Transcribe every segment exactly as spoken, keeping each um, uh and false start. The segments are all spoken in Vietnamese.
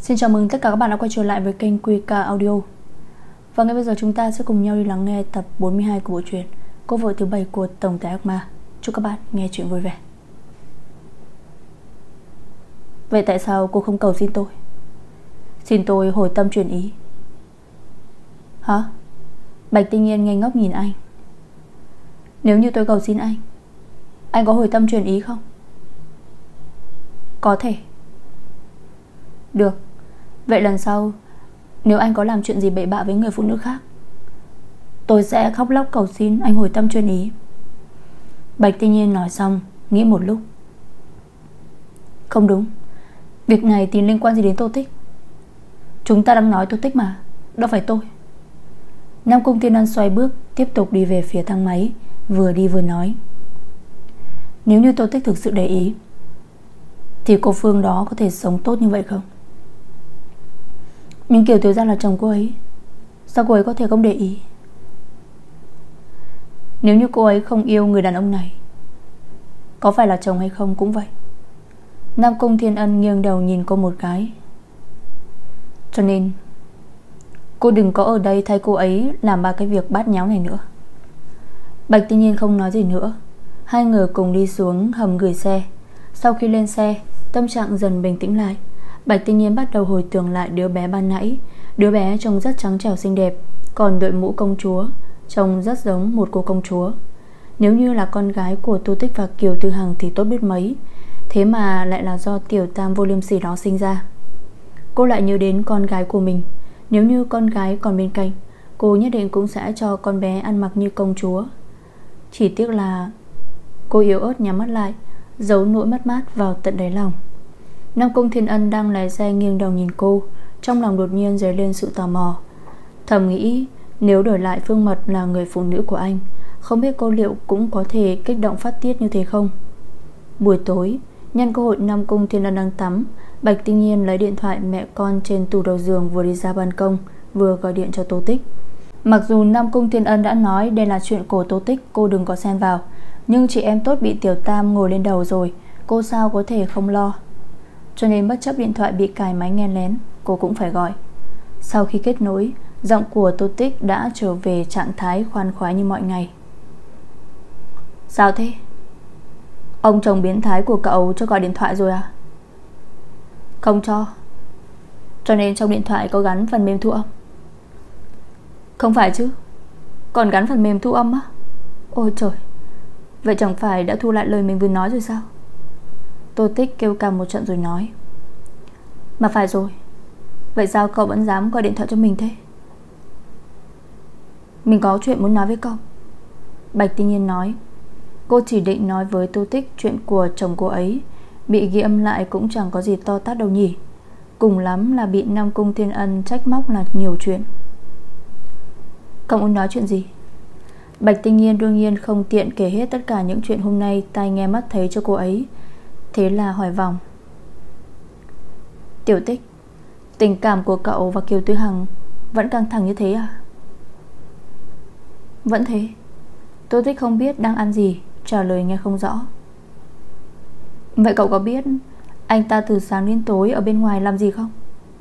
Xin chào mừng tất cả các bạn đã quay trở lại với kênh quy ca Audio. Và ngay bây giờ chúng ta sẽ cùng nhau đi lắng nghe tập bốn mươi hai của bộ truyện Cô vợ thứ bảy của Tổng tài ác ma. Chúc các bạn nghe chuyện vui vẻ. Vậy tại sao cô không cầu xin tôi? Xin tôi hồi tâm chuyển ý. Hả? Bạch Tinh Nhiên ngây ngốc nhìn anh. Nếu như tôi cầu xin anh, anh có hồi tâm chuyển ý không? Có thể. Được. Vậy lần sau nếu anh có làm chuyện gì bậy bạ với người phụ nữ khác, tôi sẽ khóc lóc cầu xin anh hồi tâm chuyển ý. Bạch Tinh Nhiên nói xong nghĩ một lúc. Không đúng, việc này thì liên quan gì đến Tô Tích? Chúng ta đang nói Tô Tích mà, đâu phải tôi. Nam Cung Thiên Ân xoay bước tiếp tục đi về phía thang máy, vừa đi vừa nói. Nếu như Tô Tích thực sự để ý thì cô Phương đó có thể sống tốt như vậy không? Nhưng Kiều Thiếu Gia là chồng cô ấy, sao cô ấy có thể không để ý? Nếu như cô ấy không yêu người đàn ông này, có phải là chồng hay không cũng vậy. Nam Cung Thiên Ân nghiêng đầu nhìn cô một cái. Cho nên cô đừng có ở đây thay cô ấy làm ba cái việc bát nháo này nữa. Bạch Tinh Nhiên không nói gì nữa. Hai người cùng đi xuống hầm gửi xe. Sau khi lên xe, tâm trạng dần bình tĩnh lại. Bạch Tinh Nhiên bắt đầu hồi tưởng lại đứa bé ban nãy. Đứa bé trông rất trắng trẻo xinh đẹp, còn đội mũ công chúa trông rất giống một cô công chúa. Nếu như là con gái của Tô Tích và Kiều Tư Hằng thì tốt biết mấy. Thế mà lại là do tiểu tam vô liêm sỉ đó sinh ra. Cô lại nhớ đến con gái của mình. Nếu như con gái còn bên cạnh, cô nhất định cũng sẽ cho con bé ăn mặc như công chúa. Chỉ tiếc là cô yếu ớt nhắm mắt lại, giấu nỗi mất mát vào tận đáy lòng. Nam Cung Thiên Ân đang lái xe nghiêng đầu nhìn cô, trong lòng đột nhiên dấy lên sự tò mò. Thầm nghĩ nếu đổi lại Phương Mật là người phụ nữ của anh, không biết cô liệu cũng có thể kích động phát tiết như thế không. Buổi tối, nhân cơ hội Nam Cung Thiên Ân đang tắm, Bạch Tinh Nhiên lấy điện thoại mẹ con trên tủ đầu giường, vừa đi ra ban công vừa gọi điện cho Tô Tích. Mặc dù Nam Cung Thiên Ân đã nói đây là chuyện của Tô Tích, cô đừng có xen vào, nhưng chị em tốt bị tiểu tam ngồi lên đầu rồi, cô sao có thể không lo. Cho nên bất chấp điện thoại bị cài máy nghe lén, cô cũng phải gọi. Sau khi kết nối, giọng của Tô Tích đã trở về trạng thái khoan khoái như mọi ngày. Sao thế? Ông chồng biến thái của cậu cho gọi điện thoại rồi à? Không cho. Cho nên trong điện thoại có gắn phần mềm thu âm? Không phải chứ, còn gắn phần mềm thu âm á? Ôi trời, vậy chẳng phải đã thu lại lời mình vừa nói rồi sao? Tô Tích kêu cằm một trận rồi nói. Mà phải rồi, vậy sao cậu vẫn dám gọi điện thoại cho mình thế? Mình có chuyện muốn nói với cậu. Bạch Tinh Nhiên nói. Cô chỉ định nói với Tô Tích chuyện của chồng cô ấy, bị ghi âm lại cũng chẳng có gì to tát đâu nhỉ. Cùng lắm là bị Nam Cung Thiên Ân trách móc là nhiều chuyện. Cậu muốn nói chuyện gì? Bạch Tinh Nhiên đương nhiên không tiện kể hết tất cả những chuyện hôm nay tai nghe mắt thấy cho cô ấy, thế là hỏi vòng. Tiểu Tích, tình cảm của cậu và Kiều Tư Hằng vẫn căng thẳng như thế à? Vẫn thế. Tô Tích không biết đang ăn gì, trả lời nghe không rõ. Vậy cậu có biết anh ta từ sáng đến tối ở bên ngoài làm gì không?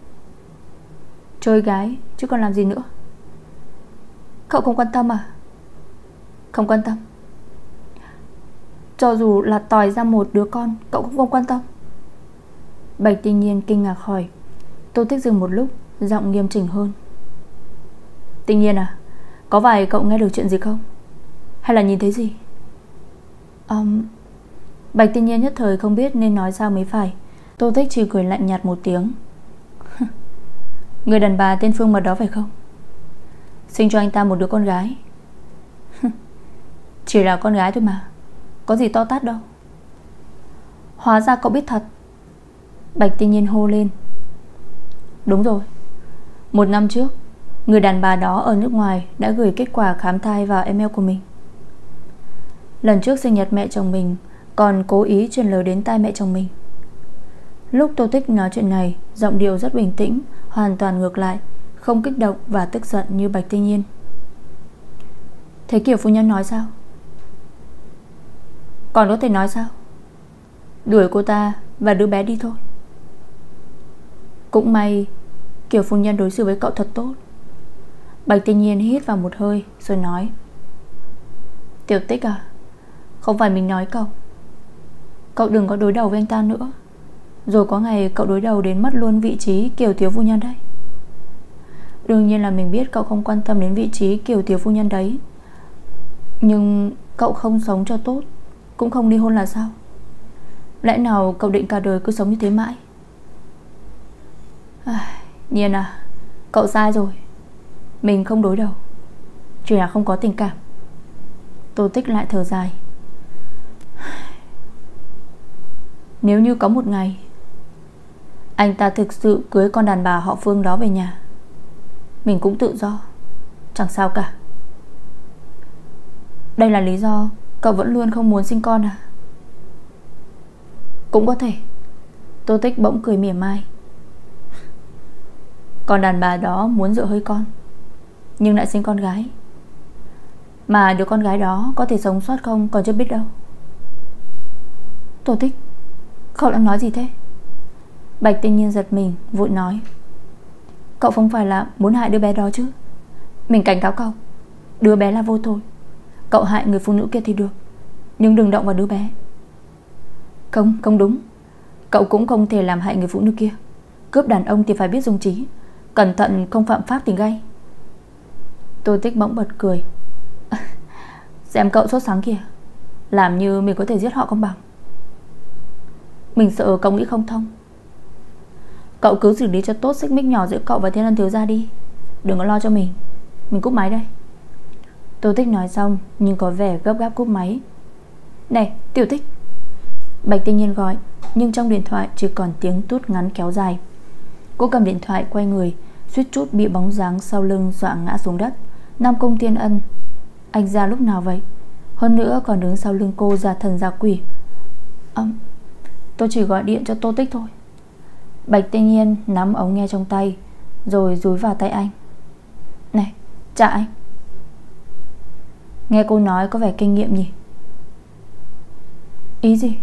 Chơi gái chứ còn làm gì nữa. Cậu không quan tâm à? Không quan tâm. Cho dù là tòi ra một đứa con, cậu cũng không quan tâm? Bạch Tinh Nhiên kinh ngạc hỏi. Tô Tích dừng một lúc, giọng nghiêm chỉnh hơn. Tinh Nhiên à, có phải cậu nghe được chuyện gì không? Hay là nhìn thấy gì? um, Bạch Tinh Nhiên nhất thời không biết nên nói sao mới phải. Tô Tích chỉ cười lạnh nhạt một tiếng. Người đàn bà tên Phương Mật đó phải không? Sinh cho anh ta một đứa con gái. Chỉ là con gái thôi mà, có gì to tát đâu. Hóa ra cậu biết thật. Bạch Tinh Nhiên hô lên. Đúng rồi, một năm trước người đàn bà đó ở nước ngoài đã gửi kết quả khám thai vào email của mình. Lần trước sinh nhật mẹ chồng mình còn cố ý truyền lời đến tai mẹ chồng mình. Lúc Tô Tích nói chuyện này, giọng điệu rất bình tĩnh, hoàn toàn ngược lại, không kích động và tức giận như Bạch Tinh Nhiên. Thế Kiều phu nhân nói sao? Còn có thể nói sao? Đuổi cô ta và đứa bé đi thôi. Cũng may Kiều phu nhân đối xử với cậu thật tốt. Bạch Tiên Nhiên hít vào một hơi rồi nói: Tiểu Tích à, không phải mình nói cậu, cậu đừng có đối đầu với anh ta nữa. Rồi có ngày cậu đối đầu đến mất luôn vị trí Kiều thiếu phu nhân đấy. Đương nhiên là mình biết cậu không quan tâm đến vị trí Kiều thiếu phu nhân đấy, nhưng cậu không sống cho tốt, cũng không ly hôn là sao? Lẽ nào cậu định cả đời cứ sống như thế mãi? à, Nhiên à, cậu sai rồi. Mình không đối đầu, chỉ là không có tình cảm. Tô Tích lại thở dài. Nếu như có một ngày anh ta thực sự cưới con đàn bà họ Phương đó về nhà, mình cũng tự do, chẳng sao cả. Đây là lý do cậu vẫn luôn không muốn sinh con à? Cũng có thể. Tô Tích bỗng cười mỉa mai. Con đàn bà đó muốn dựa hơi con, nhưng lại sinh con gái, mà đứa con gái đó có thể sống sót không còn chưa biết đâu. Tô Tích, cậu đang nói gì thế? Bạch Tiên Nhiên giật mình vội nói: Cậu không phải là muốn hại đứa bé đó chứ? Mình cảnh cáo cậu, đứa bé là vô tội. Cậu hại người phụ nữ kia thì được, nhưng đừng động vào đứa bé. Không, không đúng. Cậu cũng không thể làm hại người phụ nữ kia. Cướp đàn ông thì phải biết dùng trí, cẩn thận không phạm pháp thì gay. Tô Tích bỗng bật cười. Xem cậu sốt sáng kìa, làm như mình có thể giết họ không bằng. Mình sợ cậu nghĩ không thông. Cậu cứ xử lý cho tốt xích mích nhỏ giữa cậu và Thiên Ân thiếu gia đi, đừng có lo cho mình. Mình cúp máy đây. Tô Tích nói xong nhưng có vẻ gấp gáp cúp máy. Này Tiểu Tích, Bạch Tiên Nhiên gọi, nhưng trong điện thoại chỉ còn tiếng tút ngắn kéo dài. Cô cầm điện thoại quay người, suýt chút bị bóng dáng sau lưng dọa ngã xuống đất. Nam Công Thiên Ân, anh ra lúc nào vậy? Hơn nữa còn đứng sau lưng cô ra thần ra quỷ. à, Tôi chỉ gọi điện cho Tô Tích thôi. Bạch Tiên Nhiên nắm ống nghe trong tay rồi dúi vào tay anh. Này, chào anh. Nghe cô nói có vẻ kinh nghiệm nhỉ? Ý gì?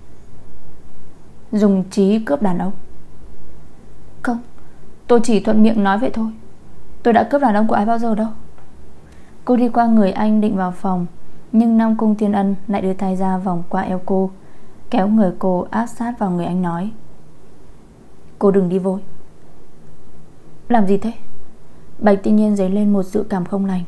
Dùng trí cướp đàn ông? Không, tôi chỉ thuận miệng nói vậy thôi. Tôi đã cướp đàn ông của ai bao giờ đâu. Cô đi qua người anh định vào phòng, nhưng Nam Cung Thiên Ân lại đưa tay ra vòng qua eo cô, kéo người cô áp sát vào người anh nói: Cô đừng đi vội. Làm gì thế? Bạch Tiên Nhiên dấy lên một dự cảm không lành.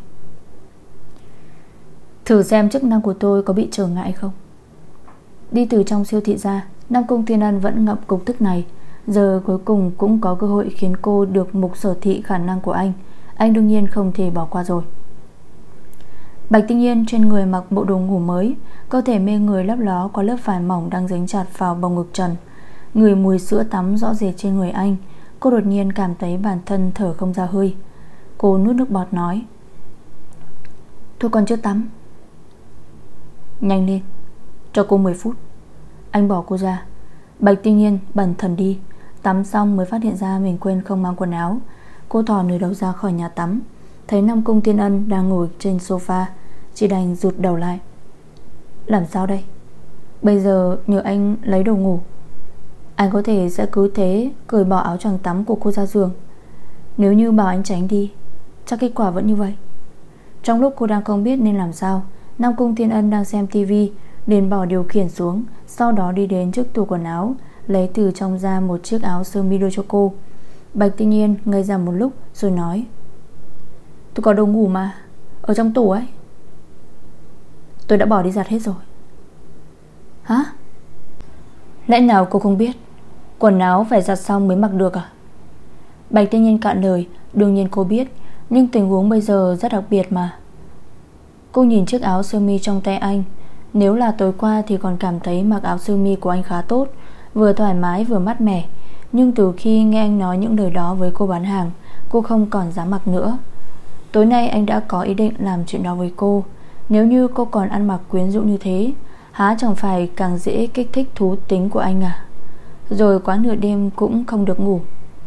Thử xem chức năng của tôi có bị trở ngại không. Đi từ trong siêu thị ra, Nam Cung Thiên Ân vẫn ngậm cục tức này. Giờ cuối cùng cũng có cơ hội khiến cô được mục sở thị khả năng của anh. Anh đương nhiên không thể bỏ qua rồi. Bạch Tiên Nhiên trên người mặc bộ đồ ngủ mới, cơ thể mê người lấp ló có lớp vải mỏng đang dính chặt vào bầu ngực trần. Người mùi sữa tắm rõ rệt trên người anh. Cô đột nhiên cảm thấy bản thân thở không ra hơi. Cô nuốt nước bọt nói: Tôi còn chưa tắm. Nhanh lên, cho cô mười phút. Anh bỏ cô ra. Bạch Tiên Nhiên bần thần đi. Tắm xong mới phát hiện ra mình quên không mang quần áo. Cô thò nửa đầu ra khỏi nhà tắm, thấy Nam Cung Thiên Ân đang ngồi trên sofa, chỉ đành rụt đầu lại. Làm sao đây? Bây giờ nhờ anh lấy đồ ngủ, anh có thể sẽ cứ thế cởi bỏ áo choàng tắm của cô ra giường. Nếu như bảo anh tránh đi, chắc kết quả vẫn như vậy. Trong lúc cô đang không biết nên làm sao, Nam Cung Thiên Ân đang xem tivi, liền bỏ điều khiển xuống, sau đó đi đến trước tủ quần áo, lấy từ trong ra một chiếc áo sơ mi đưa cho cô. Bạch Tiên Nhiên ngây ra một lúc rồi nói: Tôi có đồ ngủ mà, ở trong tủ ấy. Tôi đã bỏ đi giặt hết rồi. Hả? Lẽ nào cô không biết quần áo phải giặt xong mới mặc được à? Bạch Tiên Nhiên cạn lời. Đương nhiên cô biết, nhưng tình huống bây giờ rất đặc biệt mà. Cô nhìn chiếc áo sơ mi trong tay anh. Nếu là tối qua thì còn cảm thấy mặc áo sơ mi của anh khá tốt, vừa thoải mái vừa mát mẻ. Nhưng từ khi nghe anh nói những lời đó với cô bán hàng, cô không còn dám mặc nữa. Tối nay anh đã có ý định làm chuyện đó với cô. Nếu như cô còn ăn mặc quyến rũ như thế, há chẳng phải càng dễ kích thích thú tính của anh à? Rồi quá nửa đêm cũng không được ngủ.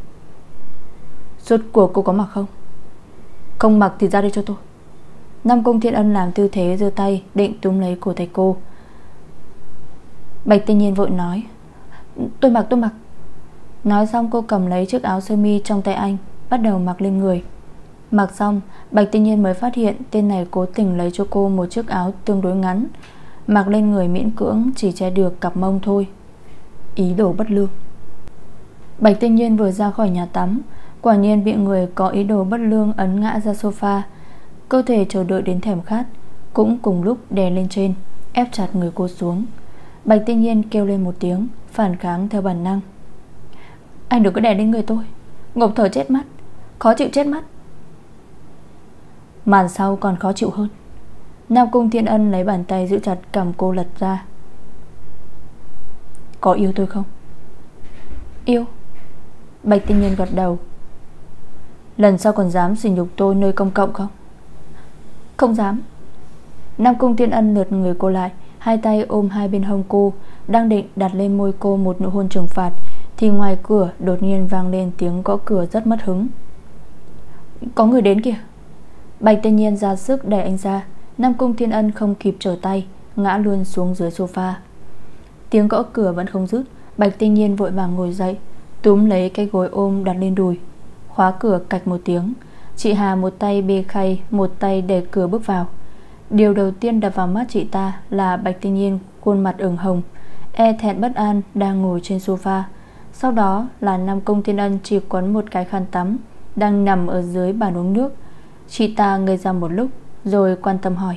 Rốt cuộc cô có mặc không? Không mặc thì ra đây cho tôi. Nam Cung Thiên Ân làm tư thế giơ tay định túm lấy cổ tay cô. Bạch Tiên Nhiên vội nói: Tôi mặc tôi mặc. Nói xong cô cầm lấy chiếc áo sơ mi trong tay anh, bắt đầu mặc lên người. Mặc xong, Bạch Tinh Nhiên mới phát hiện tên này cố tình lấy cho cô một chiếc áo tương đối ngắn, mặc lên người miễn cưỡng chỉ che được cặp mông thôi. Ý đồ bất lương. Bạch Tinh Nhiên vừa ra khỏi nhà tắm, quả nhiên bị người có ý đồ bất lương ấn ngã ra sofa. Cơ thể chờ đợi đến thèm khát cũng cùng lúc đè lên trên, ép chặt người cô xuống. Bạch Tinh Nhiên kêu lên một tiếng, phản kháng theo bản năng. Anh đừng có đè lên người tôi, ngộp thở chết mắt, khó chịu chết mắt. Màn sau còn khó chịu hơn. Nam Cung Thiên Ân lấy bàn tay giữ chặt cằm cô lật ra. Có yêu tôi không? Yêu. Bạch Tinh Nhiên gật đầu. Lần sau còn dám sỉ nhục tôi nơi công cộng không? Không dám. Nam Cung Thiên Ân lượt người cô lại, hai tay ôm hai bên hông cô, đang định đặt lên môi cô một nụ hôn trừng phạt, thì ngoài cửa đột nhiên vang lên tiếng gõ cửa rất mất hứng. Có người đến kìa. Bạch Tinh Nhiên ra sức đẩy anh ra. Nam Cung Thiên Ân không kịp trở tay, ngã luôn xuống dưới sofa. Tiếng gõ cửa vẫn không dứt. Bạch Tinh Nhiên vội vàng ngồi dậy, túm lấy cái gối ôm đặt lên đùi, khóa cửa cạch một tiếng. Chị Hà một tay bê khay, một tay đẩy cửa bước vào. Điều đầu tiên đập vào mắt chị ta là Bạch Tinh Nhiên khuôn mặt ửng hồng, e thẹn bất an đang ngồi trên sofa. Sau đó là Nam Cung Thiên Ân chỉ quấn một cái khăn tắm, đang nằm ở dưới bàn uống nước. Chị ta ngây ra một lúc rồi quan tâm hỏi.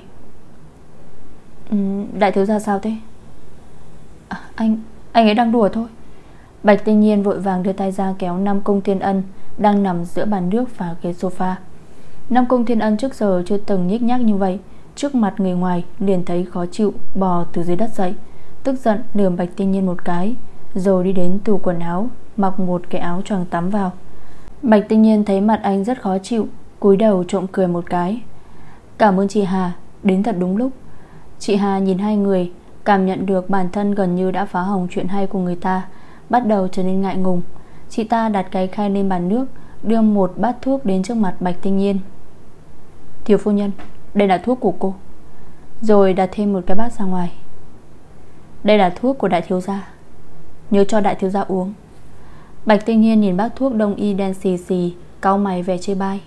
ừ, Đại thiếu gia sao thế? à, Anh Anh ấy đang đùa thôi. Bạch Tinh Nhiên vội vàng đưa tay ra kéo Nam Cung Thiên Ân đang nằm giữa bàn nước và ghế sofa. Nam Cung Thiên Ân trước giờ chưa từng nhích nhác như vậy. Trước mặt người ngoài liền thấy khó chịu, bò từ dưới đất dậy, tức giận lườm Bạch Tinh Nhiên một cái, rồi đi đến tủ quần áo, mặc một cái áo choàng tắm vào. Bạch Tinh Nhiên thấy mặt anh rất khó chịu, cúi đầu trộm cười một cái. Cảm ơn chị Hà, đến thật đúng lúc. Chị Hà nhìn hai người, cảm nhận được bản thân gần như đã phá hỏng chuyện hay của người ta, bắt đầu trở nên ngại ngùng. Chị ta đặt cái khay lên bàn nước, đưa một bát thuốc đến trước mặt Bạch Tinh Nhiên. Thiếu phu nhân, đây là thuốc của cô. Rồi đặt thêm một cái bát ra ngoài. Đây là thuốc của đại thiếu gia, nhớ cho đại thiếu gia uống. Bạch Tinh Nhiên nhìn bát thuốc đông y đen xì xì, cau mày vẻ chê bai.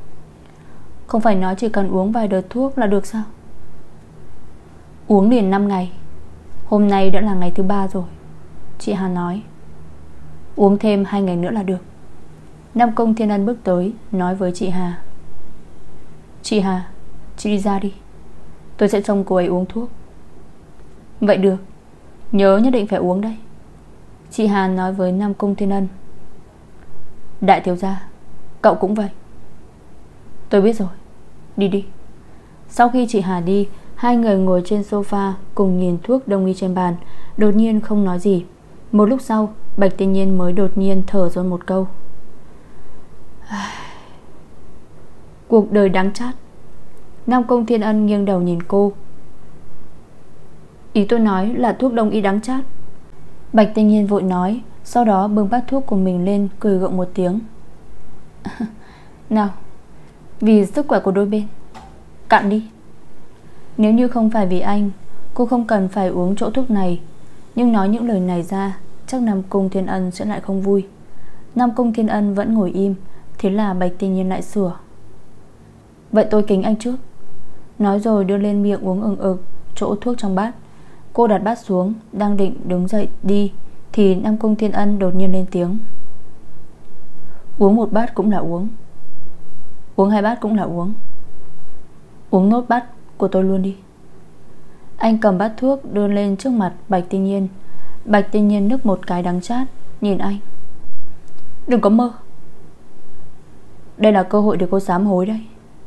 Không phải nói chỉ cần uống vài đợt thuốc là được sao? Uống liền năm ngày, hôm nay đã là ngày thứ ba rồi. Chị Hà nói. Uống thêm hai ngày nữa là được. Nam Cung Thiên Ân bước tới, nói với chị Hà. Chị Hà, chị đi ra đi, tôi sẽ trông cô ấy uống thuốc. Vậy được, nhớ nhất định phải uống đây. Chị Hà nói với Nam Cung Thiên Ân. Đại thiếu gia, cậu cũng vậy. Tôi biết rồi, đi đi. Sau khi chị Hà đi, hai người ngồi trên sofa cùng nhìn thuốc đông y trên bàn, đột nhiên không nói gì. Một lúc sau, Bạch Tinh Nhiên mới đột nhiên thở ra một câu. Cuộc đời đắng chát. Nam Cung Thiên Ân nghiêng đầu nhìn cô. Ý tôi nói là thuốc đông y đắng chát. Bạch Tinh Nhiên vội nói, sau đó bưng bát thuốc của mình lên, cười gượng một tiếng. Nào, vì sức khỏe của đôi bên, cạn đi. Nếu như không phải vì anh, cô không cần phải uống chỗ thuốc này. Nhưng nói những lời này ra, chắc Nam Cung Thiên Ân sẽ lại không vui. Nam Cung Thiên Ân vẫn ngồi im. Thế là Bạch Tinh Nhiên lại sửa. Vậy tôi kính anh trước. Nói rồi đưa lên miệng uống ừng ực chỗ thuốc trong bát. Cô đặt bát xuống, đang định đứng dậy đi, thì Nam Cung Thiên Ân đột nhiên lên tiếng. Uống một bát cũng là uống, uống hai bát cũng là uống. Uống nốt bát của tôi luôn đi. Anh cầm bát thuốc đưa lên trước mặt Bạch Tinh Nhiên. Bạch Tinh Nhiên nức một cái đắng chát, nhìn anh. Đừng có mơ. Đây là cơ hội để cô sám hối đây.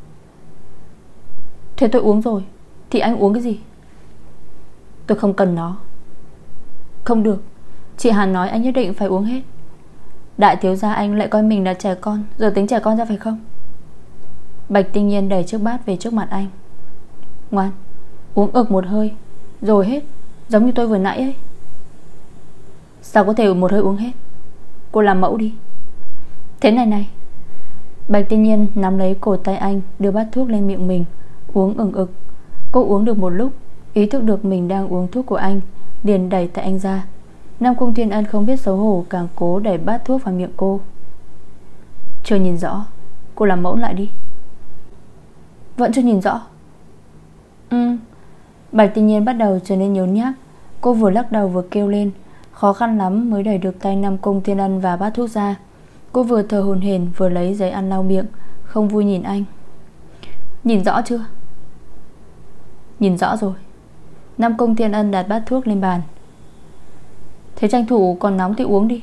Thế tôi uống rồi thì anh uống cái gì? Tôi không cần nó. Không được, chị Hàn nói anh nhất định phải uống hết. Đại thiếu gia anh lại coi mình là trẻ con, rồi tính trẻ con ra phải không? Bạch Tinh Nhiên đẩy chiếc bát về trước mặt anh. Ngoan, uống ực một hơi rồi hết, giống như tôi vừa nãy ấy. Sao có thể một hơi uống hết? Cô làm mẫu đi. Thế này này. Bạch Tinh Nhiên nắm lấy cổ tay anh, đưa bát thuốc lên miệng mình, uống ừng ực. Cô uống được một lúc, ý thức được mình đang uống thuốc của anh, liền đẩy tay anh ra. Nam Cung Thiên Ân không biết xấu hổ, càng cố đẩy bát thuốc vào miệng cô. Chưa nhìn rõ, cô làm mẫu lại đi. Vẫn chưa nhìn rõ. Ừ. Bạch Tinh Nhiên bắt đầu trở nên nhốn nhác. Cô vừa lắc đầu vừa kêu lên, khó khăn lắm mới đẩy được tay Nam Cung Thiên Ân và bát thuốc ra. Cô vừa thở hổn hển vừa lấy giấy ăn lau miệng, không vui nhìn anh. Nhìn rõ chưa? Nhìn rõ rồi. Nam Cung Thiên Ân đặt bát thuốc lên bàn. Thế tranh thủ còn nóng thì uống đi.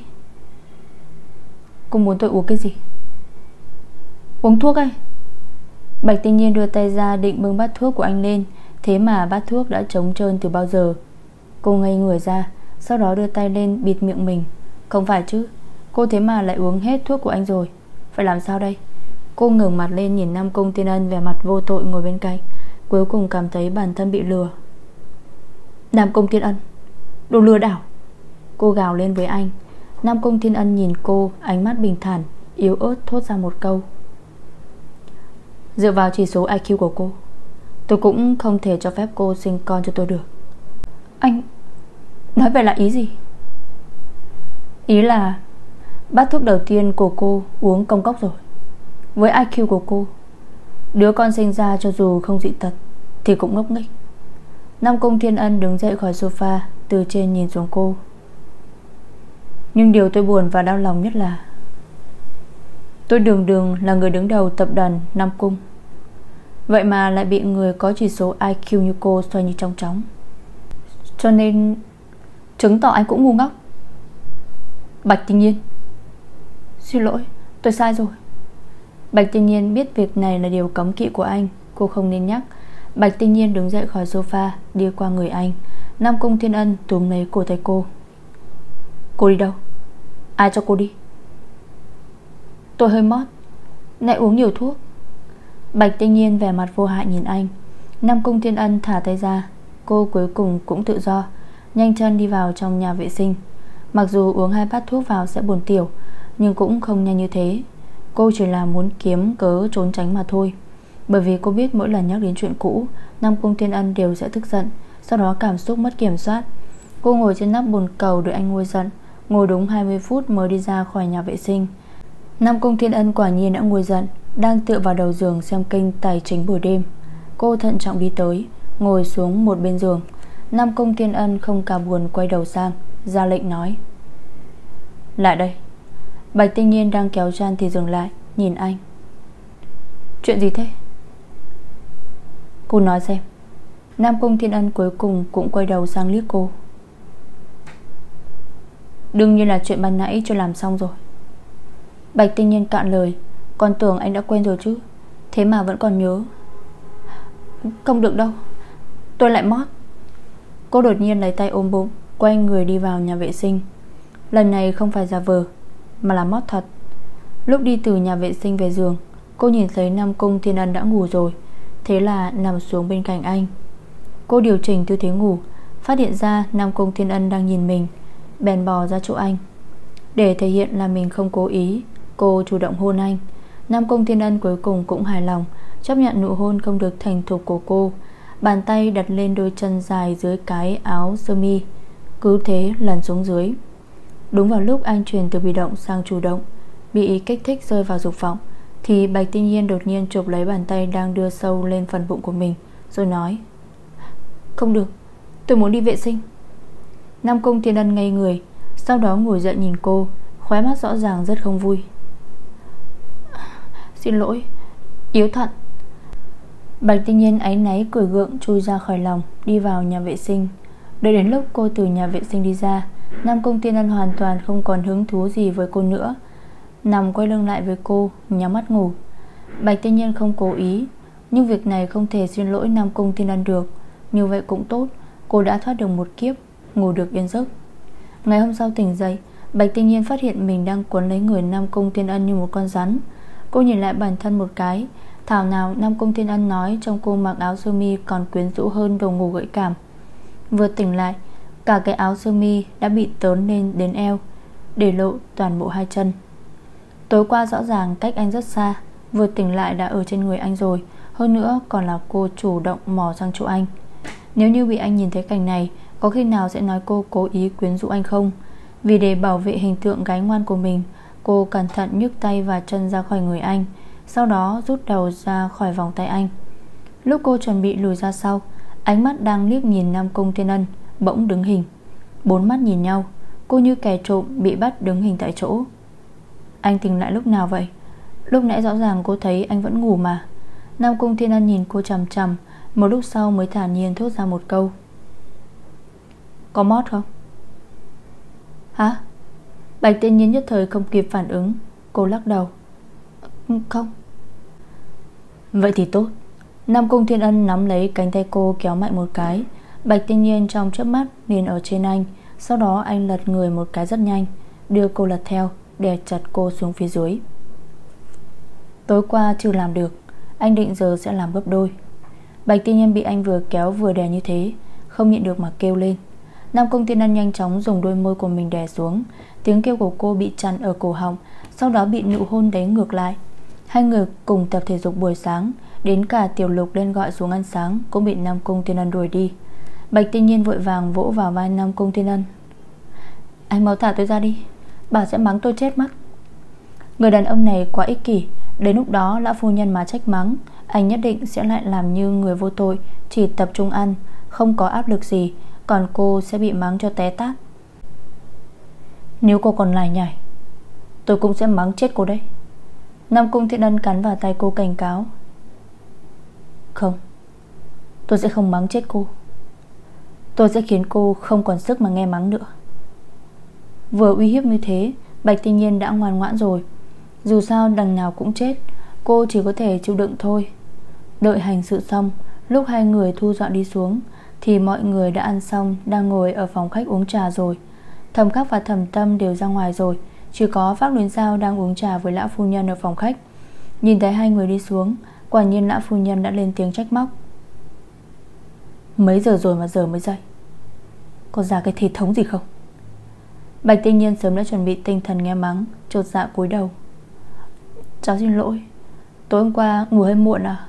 Cô muốn tôi uống cái gì? Uống thuốc ấy. Bạch Tinh Nhiên đưa tay ra định bưng bát thuốc của anh lên, thế mà bát thuốc đã trống trơn từ bao giờ. Cô ngây người ra, sau đó đưa tay lên bịt miệng mình. Không phải chứ, cô thế mà lại uống hết thuốc của anh rồi. Phải làm sao đây? Cô ngẩng mặt lên nhìn Nam Cung Thiên Ân vẻ mặt vô tội ngồi bên cạnh. Cuối cùng cảm thấy bản thân bị lừa. Nam Cung Thiên Ân, đồ lừa đảo. Cô gào lên với anh. Nam Cung Thiên Ân nhìn cô, ánh mắt bình thản, yếu ớt thốt ra một câu. Dựa vào chỉ số i kiu của cô, tôi cũng không thể cho phép cô sinh con cho tôi được. Anh nói vậy là ý gì? Ý là bát thuốc đầu tiên của cô uống công cốc rồi. Với i kiu của cô, đứa con sinh ra cho dù không dị tật thì cũng ngốc nghếch. Nam Cung Thiên Ân đứng dậy khỏi sofa, từ trên nhìn xuống cô. Nhưng điều tôi buồn và đau lòng nhất là tôi đường đường là người đứng đầu tập đoàn Nam Cung, vậy mà lại bị người có chỉ số i kiu như cô xoay như trong chóng. Cho nên chứng tỏ anh cũng ngu ngốc. Bạch Tinh Nhiên, xin lỗi, tôi sai rồi. Bạch Tinh Nhiên biết việc này là điều cấm kỵ của anh, cô không nên nhắc. Bạch Tinh Nhiên đứng dậy khỏi sofa, đi qua người anh. Nam Cung Thiên Ân túm lấy cổ tay cô. Cô đi đâu? Ai cho cô đi? Tôi hơi mót, lại uống nhiều thuốc. Bạch Tinh Nhiên vẻ mặt vô hại nhìn anh. Nam Cung Thiên Ân thả tay ra. Cô cuối cùng cũng tự do, nhanh chân đi vào trong nhà vệ sinh. Mặc dù uống hai bát thuốc vào sẽ buồn tiểu, nhưng cũng không nhanh như thế. Cô chỉ là muốn kiếm cớ trốn tránh mà thôi. Bởi vì cô biết mỗi lần nhắc đến chuyện cũ, Nam Cung Thiên Ân đều sẽ tức giận, sau đó cảm xúc mất kiểm soát. Cô ngồi trên nắp bồn cầu đợi anh nguôi giận, ngồi đúng hai mươi phút mới đi ra khỏi nhà vệ sinh. Nam Cung Thiên Ân quả nhiên đã nguôi giận, đang tựa vào đầu giường xem kênh tài chính buổi đêm. Cô thận trọng đi tới, ngồi xuống một bên giường. Nam Cung Thiên Ân không cả buồn quay đầu sang, ra lệnh nói. Lại đây. Bạch Tinh Nhiên đang kéo chăn thì dừng lại, nhìn anh. Chuyện gì thế? Cô nói xem. Nam Cung Thiên Ân cuối cùng cũng quay đầu sang liếc cô. Đương nhiên là chuyện ban nãy chưa làm xong rồi. Bạch Tinh Nhiên cạn lời. Còn tưởng anh đã quên rồi chứ, thế mà vẫn còn nhớ. Không được đâu, tôi lại mót. Cô đột nhiên lấy tay ôm bụng, quay người đi vào nhà vệ sinh. Lần này không phải giả vờ, mà là mót thật. Lúc đi từ nhà vệ sinh về giường, cô nhìn thấy Nam Cung Thiên Ân đã ngủ rồi, thế là nằm xuống bên cạnh anh. Cô điều chỉnh tư thế ngủ, phát hiện ra Nam Cung Thiên Ân đang nhìn mình, bèn bò ra chỗ anh. Để thể hiện là mình không cố ý, cô chủ động hôn anh. Nam Cung Thiên Ân cuối cùng cũng hài lòng, chấp nhận nụ hôn không được thành thục của cô. Bàn tay đặt lên đôi chân dài dưới cái áo sơ mi, cứ thế lần xuống dưới. Đúng vào lúc anh chuyển từ bị động sang chủ động, bị kích thích rơi vào dục vọng, thì Bạch Tinh Nhiên đột nhiên chụp lấy bàn tay đang đưa sâu lên phần bụng của mình, rồi nói. Không được, tôi muốn đi vệ sinh. Nam Cung Thiên Ân ngây người, sau đó ngồi dậy nhìn cô, khóe mắt rõ ràng rất không vui. Xin lỗi, yếu thận. Bạch Tinh Nhiên áy náy cười gượng chui ra khỏi lòng, đi vào nhà vệ sinh. Đợi đến lúc cô từ nhà vệ sinh đi ra, Nam Cung Thiên Ân hoàn toàn không còn hứng thú gì với cô nữa, nằm quay lưng lại với cô, nhắm mắt ngủ. Bạch Tinh Nhiên không cố ý, nhưng việc này không thể xin lỗi Nam Cung Thiên Ân được. Như vậy cũng tốt, cô đã thoát được một kiếp, ngủ được yên giấc. Ngày hôm sau tỉnh dậy, Bạch Tinh Nhiên phát hiện mình đang quấn lấy người Nam Cung Thiên Ân như một con rắn. Cô nhìn lại bản thân một cái, thảo nào Nam Cung Thiên Ân nói trong cô mặc áo sơ mi còn quyến rũ hơn đồ ngủ gợi cảm. Vừa tỉnh lại, cả cái áo sơ mi đã bị tớn lên đến eo, để lộ toàn bộ hai chân. Tối qua rõ ràng cách anh rất xa, vừa tỉnh lại đã ở trên người anh rồi, hơn nữa còn là cô chủ động mò sang chỗ anh. Nếu như bị anh nhìn thấy cảnh này, có khi nào sẽ nói cô cố ý quyến rũ anh không? Vì để bảo vệ hình tượng gái ngoan của mình, cô cẩn thận nhấc tay và chân ra khỏi người anh, sau đó rút đầu ra khỏi vòng tay anh. Lúc cô chuẩn bị lùi ra sau, ánh mắt đang liếc nhìn Nam Cung Thiên Ân bỗng đứng hình. Bốn mắt nhìn nhau, cô như kẻ trộm bị bắt đứng hình tại chỗ. Anh tỉnh lại lúc nào vậy? Lúc nãy rõ ràng cô thấy anh vẫn ngủ mà. Nam Cung Thiên Ân nhìn cô chằm chằm, một lúc sau mới thản nhiên thốt ra một câu: có mót không? Hả? Bạch Tiên Nhiên nhất thời không kịp phản ứng, cô lắc đầu: không. Vậy thì tốt. Nam Cung Thiên Ân nắm lấy cánh tay cô kéo mạnh một cái. Bạch Tiên Nhiên trong chớp mắt liền ở trên anh. Sau đó anh lật người một cái rất nhanh, đưa cô lật theo, đè chặt cô xuống phía dưới. Tối qua chưa làm được, anh định giờ sẽ làm gấp đôi. Bạch Tiên Nhiên bị anh vừa kéo vừa đè như thế, không nhịn được mà kêu lên. Nam Cung Thiên Ân nhanh chóng dùng đôi môi của mình đè xuống. Tiếng kêu của cô bị chặn ở cổ họng, sau đó bị nụ hôn đấy ngược lại. Hai người cùng tập thể dục buổi sáng, đến cả Tiểu Lục lên gọi xuống ăn sáng cũng bị Nam Cung Thiên Ân đuổi đi. Bạch Tiên Nhiên vội vàng vỗ vào vai Nam Cung Thiên Ân: anh mau thả tôi ra đi, bà sẽ mắng tôi chết mất. Người đàn ông này quá ích kỷ. Đến lúc đó lão phu nhân mà trách mắng, anh nhất định sẽ lại làm như người vô tội, chỉ tập trung ăn, không có áp lực gì. Còn cô sẽ bị mắng cho té tát. Nếu cô còn lải nhải, tôi cũng sẽ mắng chết cô đấy. Nam Cung Thiên Ân cắn vào tay cô cảnh cáo: không, tôi sẽ không mắng chết cô. Tôi sẽ khiến cô không còn sức mà nghe mắng nữa. Vừa uy hiếp như thế, Bạch Tiên Nhiên đã ngoan ngoãn rồi. Dù sao đằng nào cũng chết, cô chỉ có thể chịu đựng thôi. Đợi hành sự xong, lúc hai người thu dọn đi xuống thì mọi người đã ăn xong, đang ngồi ở phòng khách uống trà rồi. Thẩm Khắc và Thẩm Tâm đều ra ngoài rồi, chỉ có Phác Luyến Giao đang uống trà với lão phu nhân ở phòng khách. Nhìn thấy hai người đi xuống, quả nhiên lão phu nhân đã lên tiếng trách móc: mấy giờ rồi mà giờ mới dậy, có ra cái thể thống gì không? Bạch Tiên Nhiên sớm đã chuẩn bị tinh thần nghe mắng, chột dạ cúi đầu: cháu xin lỗi, tối hôm qua ngủ hơi muộn à?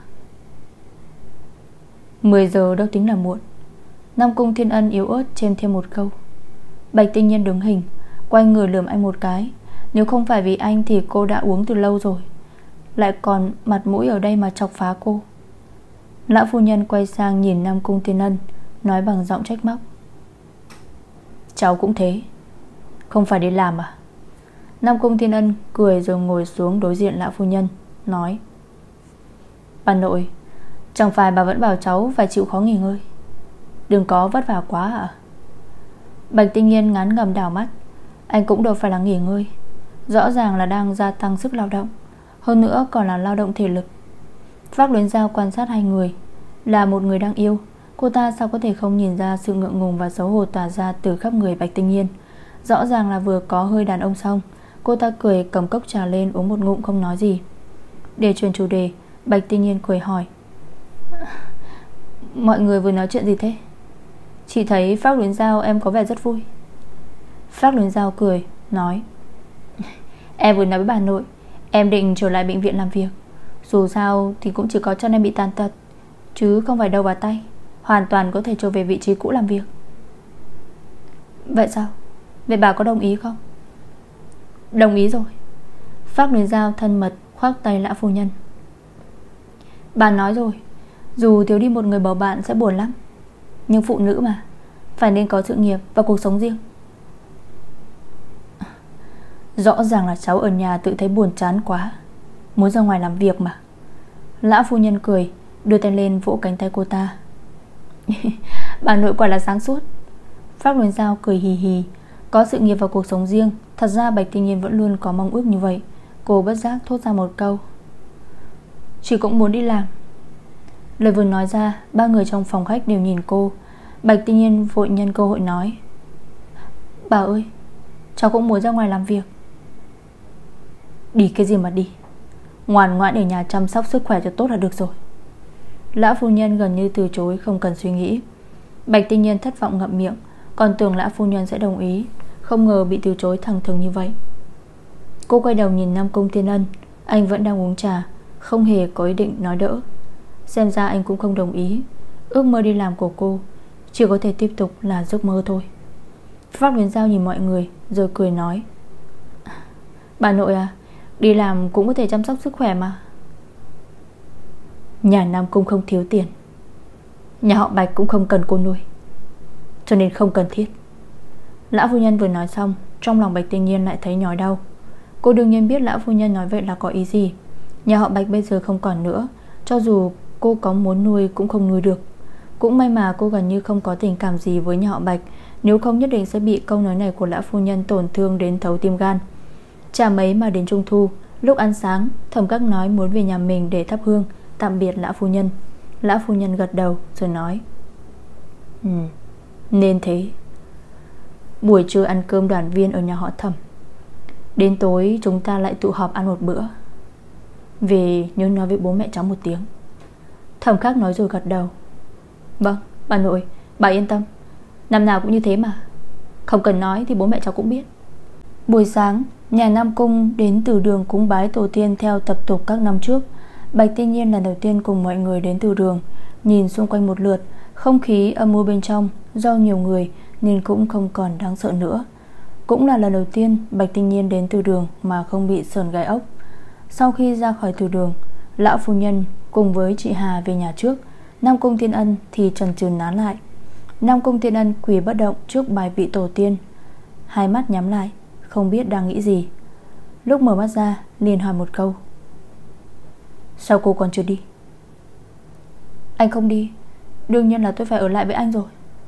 Mười giờ đâu tính là muộn. Nam Cung Thiên Ân yếu ớt chêm thêm một câu. Bạch Tiên Nhiên đứng hình, quay người lườm anh một cái. Nếu không phải vì anh thì cô đã uống từ lâu rồi, lại còn mặt mũi ở đây mà chọc phá cô. Lão phu nhân quay sang nhìn Nam Cung Thiên Ân, nói bằng giọng trách móc: cháu cũng thế, không phải đi làm à? Nam Cung Thiên Ân cười rồi ngồi xuống đối diện lão phu nhân, nói: bà nội, chẳng phải bà vẫn bảo cháu phải chịu khó nghỉ ngơi, đừng có vất vả quá à? Bạch Tinh Nhiên ngán ngầm đảo mắt. Anh cũng đâu phải là nghỉ ngơi, rõ ràng là đang gia tăng sức lao động, hơn nữa còn là lao động thể lực. Phác Luyến Giao quan sát hai người. Là một người đang yêu, cô ta sao có thể không nhìn ra sự ngượng ngùng và xấu hổ tỏa ra từ khắp người Bạch Tinh Nhiên. Rõ ràng là vừa có hơi đàn ông xong. Cô ta cười cầm cốc trà lên uống một ngụm không nói gì. Để chuyển chủ đề, Bạch Tinh Nhiên cười hỏi: mọi người vừa nói chuyện gì thế? Chị thấy Phác Luyến Giao em có vẻ rất vui. Phác Luyến Giao cười, nói: em vừa nói với bà nội em định trở lại bệnh viện làm việc. Dù sao thì cũng chỉ có chân em bị tàn tật, chứ không phải đầu vào tay, hoàn toàn có thể trở về vị trí cũ làm việc. Vậy sao? Vậy bà có đồng ý không? Đồng ý rồi. Phác Luyến Giao thân mật khoác tay lão phu nhân. Bà nói rồi, dù thiếu đi một người bầu bạn sẽ buồn lắm, nhưng phụ nữ mà, phải nên có sự nghiệp và cuộc sống riêng. Rõ ràng là cháu ở nhà tự thấy buồn chán quá, muốn ra ngoài làm việc mà. Lão phu nhân cười, đưa tay lên vỗ cánh tay cô ta. Bà nội quả là sáng suốt. Phác Luyến Giao cười hì hì. Có sự nghiệp và cuộc sống riêng, thật ra Bạch Tinh Nhiên vẫn luôn có mong ước như vậy. Cô bất giác thốt ra một câu: chị cũng muốn đi làm. Lời vừa nói ra, ba người trong phòng khách đều nhìn cô. Bạch Tinh Nhiên vội nhân cơ hội nói: bà ơi, cháu cũng muốn ra ngoài làm việc. Đi cái gì mà đi, ngoan ngoãn ở nhà chăm sóc sức khỏe cho tốt là được rồi. Lão phu nhân gần như từ chối không cần suy nghĩ. Bạch Tinh Nhiên thất vọng ngậm miệng, còn tưởng lão phu nhân sẽ đồng ý, không ngờ bị từ chối thẳng thừng như vậy. Cô quay đầu nhìn Nam Cung Thiên Ân. Anh vẫn đang uống trà, không hề có ý định nói đỡ. Xem ra anh cũng không đồng ý. Ước mơ đi làm của cô chỉ có thể tiếp tục là giấc mơ thôi. Phát Huyền Giao nhìn mọi người rồi cười nói: Bà nội à, đi làm cũng có thể chăm sóc sức khỏe mà. Nhà Nam Cung không thiếu tiền, nhà họ Bạch cũng không cần cô nuôi, cho nên không cần thiết. Lão phu nhân vừa nói xong, trong lòng Bạch Tinh Nhiên lại thấy nhói đau. Cô đương nhiên biết lão phu nhân nói vậy là có ý gì. Nhà họ Bạch bây giờ không còn nữa, cho dù cô có muốn nuôi cũng không nuôi được. Cũng may mà cô gần như không có tình cảm gì với nhà họ Bạch, nếu không nhất định sẽ bị câu nói này của lão phu nhân tổn thương đến thấu tim gan. Chả mấy mà đến Trung Thu, lúc ăn sáng, Thẩm Các nói muốn về nhà mình để thắp hương tạm biệt lão phu nhân. Lão phu nhân gật đầu rồi nói: Ừ, nên thế. Buổi trưa ăn cơm đoàn viên ở nhà họ Thẩm, đến tối chúng ta lại tụ họp ăn một bữa. Về nhớ nói với bố mẹ cháu một tiếng. Thẩm Khắc nói rồi gật đầu: Vâng, bà nội, bà yên tâm, năm nào cũng như thế mà. Không cần nói thì bố mẹ cháu cũng biết. Buổi sáng, nhà Nam Cung đến Từ Đường cúng bái tổ tiên theo tập tục các năm trước. Bạch Tinh Nhiên lần đầu tiên cùng mọi người đến Từ Đường, nhìn xung quanh một lượt, không khí âm u bên trong do nhiều người nên cũng không còn đáng sợ nữa. Cũng là lần đầu tiên Bạch Tinh Nhiên đến Từ Đường mà không bị sởn gai ốc. Sau khi ra khỏi Từ Đường, lão phu nhân cùng với chị Hà về nhà trước. Nam Cung Thiên Ân thì chần chừ nán lại. Nam Cung Thiên Ân quỳ bất động trước bài vị tổ tiên, hai mắt nhắm lại, không biết đang nghĩ gì. Lúc mở mắt ra liền hỏi một câu: Sao cô còn chưa đi? Anh không đi, đương nhiên là tôi phải ở lại với anh rồi.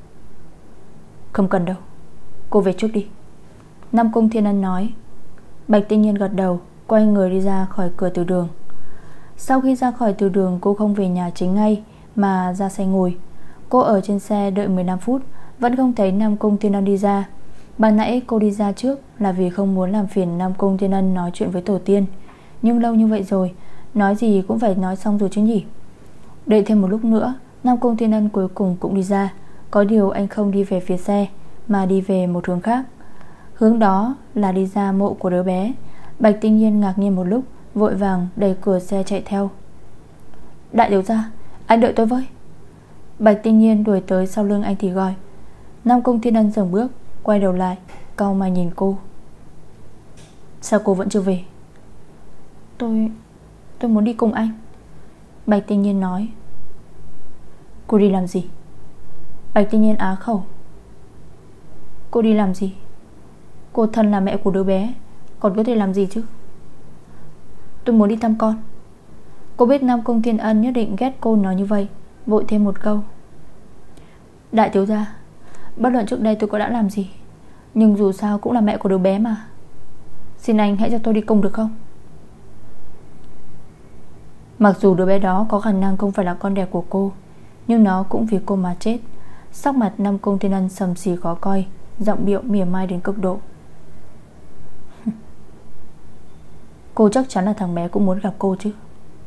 Không cần đâu, cô về chút đi, Nam Cung Thiên Ân nói. Bạch Tinh Nhiên gật đầu, quay người đi ra khỏi cửa Từ Đường. Sau khi ra khỏi Từ Đường, cô không về nhà chính ngay mà ra xe ngồi. Cô ở trên xe đợi mười lăm phút vẫn không thấy Nam Cung Thiên Ân đi ra. Ban nãy cô đi ra trước là vì không muốn làm phiền Nam Cung Thiên Ân nói chuyện với tổ tiên, nhưng lâu như vậy rồi, nói gì cũng phải nói xong rồi chứ nhỉ. Đợi thêm một lúc nữa, Nam Cung Thiên Ân cuối cùng cũng đi ra. Có điều anh không đi về phía xe mà đi về một hướng khác. Hướng đó là đi ra mộ của đứa bé. Bạch Tinh Nhiên ngạc nhiên một lúc, vội vàng đẩy cửa xe chạy theo. Đại thiếu gia, anh đợi tôi với. Bạch Tinh Nhiên đuổi tới sau lưng anh thì gọi. Nam Cung Thiên Ân dừng bước, quay đầu lại, cau mày nhìn cô. Sao cô vẫn chưa về? Tôi... tôi muốn đi cùng anh, Bạch Tinh Nhiên nói. Cô đi làm gì? Bạch Tinh Nhiên á khẩu. Cô đi làm gì? Cô thân là mẹ của đứa bé, còn có thể làm gì chứ? Tôi muốn đi thăm con. Cô biết Nam Cung Thiên Ân nhất định ghét cô nói như vậy, vội thêm một câu. Đại thiếu gia, bất luận trước đây tôi có đã làm gì, nhưng dù sao cũng là mẹ của đứa bé mà. Xin anh hãy cho tôi đi cùng được không? Mặc dù đứa bé đó có khả năng không phải là con đẻ của cô, nhưng nó cũng vì cô mà chết. Sắc mặt Nam Cung Thiên Ân sầm xì khó coi, giọng điệu mỉa mai đến cực độ. Cô chắc chắn là thằng bé cũng muốn gặp cô chứ.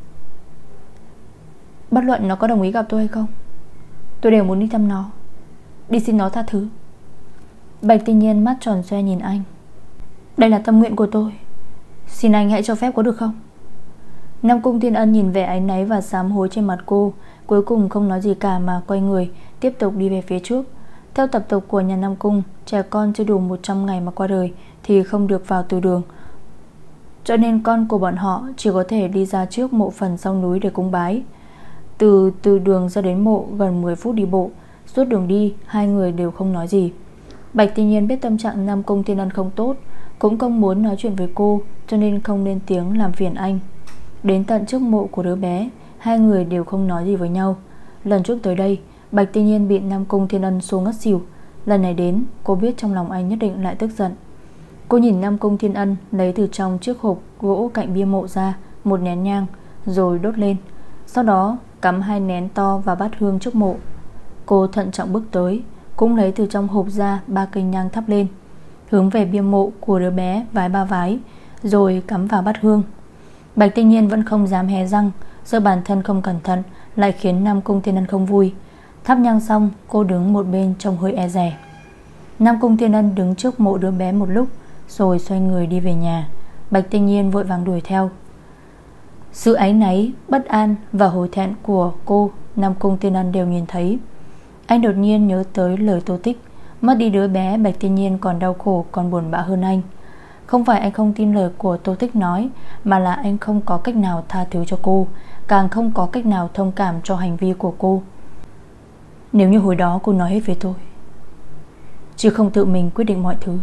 Bất luận nó có đồng ý gặp tôi hay không, tôi đều muốn đi thăm nó, đi xin nó tha thứ. Bạch Tinh Nhiên mắt tròn xoe nhìn anh. Đây là tâm nguyện của tôi, xin anh hãy cho phép có được không? Nam Cung Thiên Ân nhìn vẻ áy náy và sám hối trên mặt cô, cuối cùng không nói gì cả mà quay người tiếp tục đi về phía trước. Theo tập tục của nhà Nam Cung, trẻ con chưa đủ một trăm ngày mà qua đời thì không được vào Từ Đường, cho nên con của bọn họ chỉ có thể đi ra trước mộ phần sau núi để cúng bái. Từ Từ Đường ra đến mộ gần mười phút đi bộ. Suốt đường đi hai người đều không nói gì. Bạch Tinh Nhiên biết tâm trạng Nam Cung Thiên Ân không tốt, cũng không muốn nói chuyện với cô, cho nên không lên tiếng làm phiền anh. Đến tận trước mộ của đứa bé, hai người đều không nói gì với nhau. Lần trước tới đây, Bạch Tinh Nhiên bị Nam Cung Thiên Ân xô ngất xỉu. Lần này đến, cô biết trong lòng anh nhất định lại tức giận. Cô nhìn Nam Cung Thiên Ân lấy từ trong chiếc hộp gỗ cạnh bia mộ ra một nén nhang rồi đốt lên, sau đó cắm hai nén to vào bát hương trước mộ. Cô thận trọng bước tới, cũng lấy từ trong hộp ra ba cây nhang thắp lên, hướng về bia mộ của đứa bé vái ba vái, rồi cắm vào bát hương. Bạch Tinh Nhiên vẫn không dám hé răng, sợ bản thân không cẩn thận lại khiến Nam Cung Thiên Ân không vui. Thắp nhang xong, cô đứng một bên trông hơi e dè. Nam Cung Thiên Ân đứng trước mộ đứa bé một lúc rồi xoay người đi về nhà. Bạch Tinh Nhiên vội vàng đuổi theo. Sự áy náy, bất an và hối thẹn của cô, Nam Cung Thiên Ân đều nhìn thấy. Anh đột nhiên nhớ tới lời Tô Tích, Mất đi đứa bé, Bạch Tiên Nhiên còn đau khổ, còn buồn bã hơn anh. Không phải anh không tin lời của Tô Tích nói, mà là anh không có cách nào tha thứ cho cô, càng không có cách nào thông cảm cho hành vi của cô. Nếu như hồi đó cô nói hết với tôi, chứ không tự mình quyết định mọi thứ,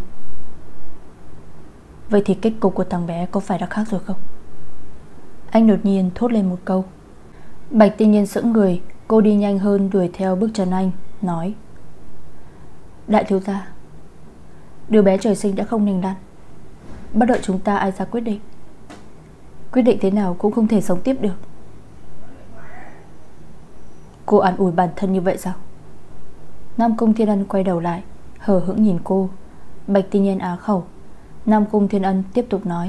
vậy thì kết cục của thằng bé có phải đã khác rồi không? Anh đột nhiên thốt lên một câu. Bạch Tiên Nhiên sững người. Cô đi nhanh hơn đuổi theo bước chân anh, nói: Đại thiếu gia, đứa bé trời sinh đã không nên đắn. Bất đợi chúng ta ai ra quyết định, quyết định thế nào cũng không thể sống tiếp được. Cô an ủi bản thân như vậy sao? Nam Cung Thiên Ân quay đầu lại, hờ hững nhìn cô. Bạch Tiên Nhiên á khẩu. Nam Cung Thiên Ân tiếp tục nói: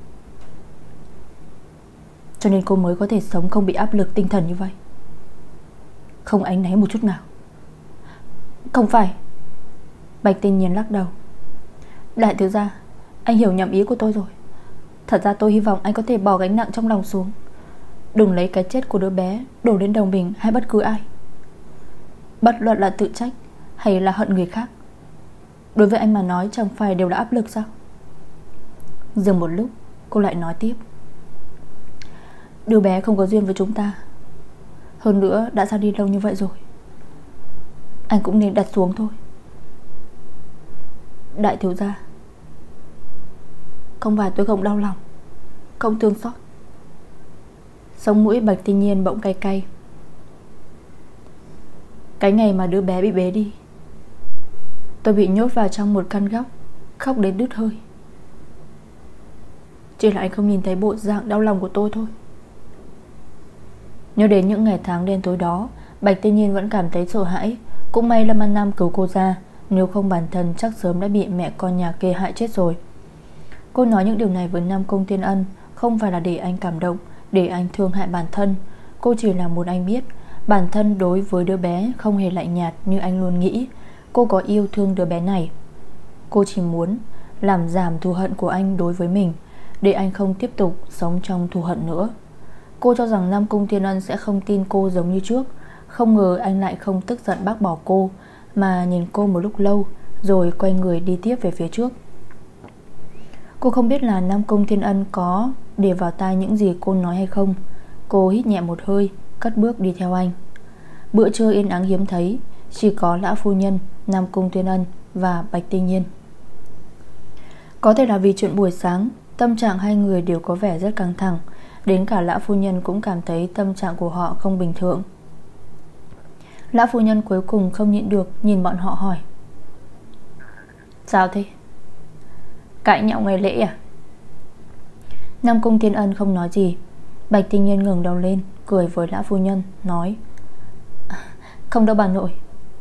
Cho nên cô mới có thể sống không bị áp lực tinh thần như vậy, không áy náy một chút nào. Không phải. Bạch Tiên Nhiên lắc đầu. Đại thiếu gia, anh hiểu nhầm ý của tôi rồi. Thật ra tôi hy vọng anh có thể bỏ gánh nặng trong lòng xuống, đừng lấy cái chết của đứa bé đổ lên đầu mình hay bất cứ ai. Bất luận là tự trách hay là hận người khác, đối với anh mà nói chẳng phải đều là áp lực sao? Dừng một lúc, cô lại nói tiếp: Đứa bé không có duyên với chúng ta, hơn nữa đã ra đi lâu như vậy rồi, anh cũng nên đặt xuống thôi. Đại thiếu gia, không phải tôi không đau lòng, không thương xót. Sống mũi Bạch Tiên Nhiên bỗng cay cay. Cái ngày mà đứa bé bị bế đi, tôi bị nhốt vào trong một căn góc, khóc đến đứt hơi. Chỉ là anh không nhìn thấy bộ dạng đau lòng của tôi thôi. Nhớ đến những ngày tháng đen tối đó, Bạch Tiên Nhiên vẫn cảm thấy sợ hãi. Cũng may Lâm An Nam cứu cô ra, nếu không bản thân chắc sớm đã bị mẹ con nhà kia hại chết rồi. Cô nói những điều này với Nam Cung Thiên Ân không phải là để anh cảm động, để anh thương hại bản thân. Cô chỉ là muốn anh biết bản thân đối với đứa bé không hề lạnh nhạt như anh luôn nghĩ. Cô có yêu thương đứa bé này. Cô chỉ muốn làm giảm thù hận của anh đối với mình, để anh không tiếp tục sống trong thù hận nữa. Cô cho rằng Nam Cung Thiên Ân sẽ không tin cô giống như trước. Không ngờ anh lại không tức giận bác bỏ cô, mà nhìn cô một lúc lâu rồi quay người đi tiếp về phía trước. Cô không biết là Nam Cung Thiên Ân có để vào tai những gì cô nói hay không. Cô hít nhẹ một hơi, cất bước đi theo anh. Bữa trưa yên ắng hiếm thấy, chỉ có Lã phu nhân, Nam Cung Thiên Ân và Bạch Tiên Nhiên. Có thể là vì chuyện buổi sáng, tâm trạng hai người đều có vẻ rất căng thẳng. Đến cả Lã phu nhân cũng cảm thấy tâm trạng của họ không bình thường. Lã phu nhân cuối cùng không nhịn được, nhìn bọn họ hỏi: Sao thế? Cãi nhau ngày lễ à? Nam Cung Thiên Ân không nói gì. Bạch Tiên Nhiên ngẩng đầu lên, cười với Lã phu nhân, nói: Không đâu bà nội.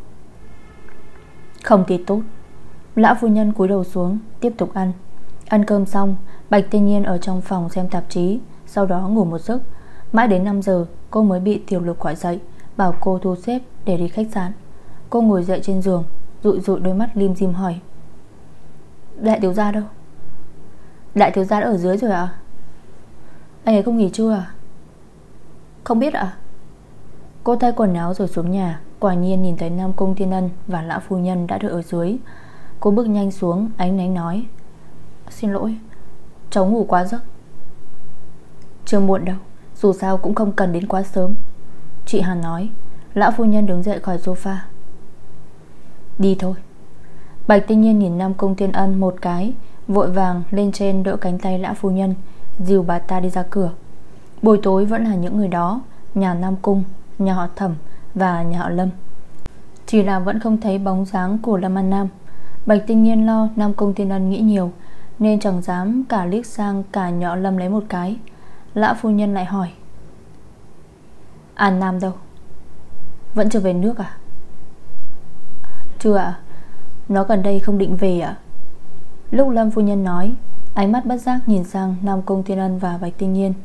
Không thì tốt. Lã phu nhân cúi đầu xuống, tiếp tục ăn. Ăn cơm xong, Bạch Tiên Nhiên ở trong phòng xem tạp chí, sau đó ngủ một giấc. Mãi đến năm giờ cô mới bị Tiểu Lục gọi dậy, bảo cô thu xếp để đi khách sạn. Cô ngồi dậy trên giường, dụi dụi đôi mắt lim dim hỏi: Đại thiếu gia đâu? Đại thiếu gia đã ở dưới rồi ạ. À? Anh ấy không nghỉ trưa à? Không biết ạ. À? Cô thay quần áo rồi xuống nhà. Quả nhiên nhìn thấy Nam Cung Thiên Ân và Lã phu nhân đã đợi ở dưới. Cô bước nhanh xuống, áy náy nói: Xin lỗi, cháu ngủ quá giấc. Chưa muộn đâu, dù sao cũng không cần đến quá sớm, chị Hàn nói. Lã phu nhân đứng dậy khỏi sofa. Đi thôi. Bạch Tiên Nhiên nhìn Nam Cung Thiên Ân một cái, vội vàng lên trên đỡ cánh tay Lã phu nhân, dìu bà ta đi ra cửa. Buổi tối vẫn là những người đó, nhà Nam Cung, nhà họ Thẩm và nhà họ Lâm. Chỉ là vẫn không thấy bóng dáng của Lâm An Nam. Bạch Tiên Nhiên lo Nam Cung Thiên Ân nghĩ nhiều, nên chẳng dám cả liếc sang cả nhỏ Lâm lấy một cái. Lã phu nhân lại hỏi: An Nam đâu? Vẫn chưa về nước à? Chưa ạ. Nó gần đây không định về ạ. Lúc Lâm phu nhân nói, ánh mắt bất giác nhìn sang Nam Cung Thiên Ân và Bạch Tiên Nhiên.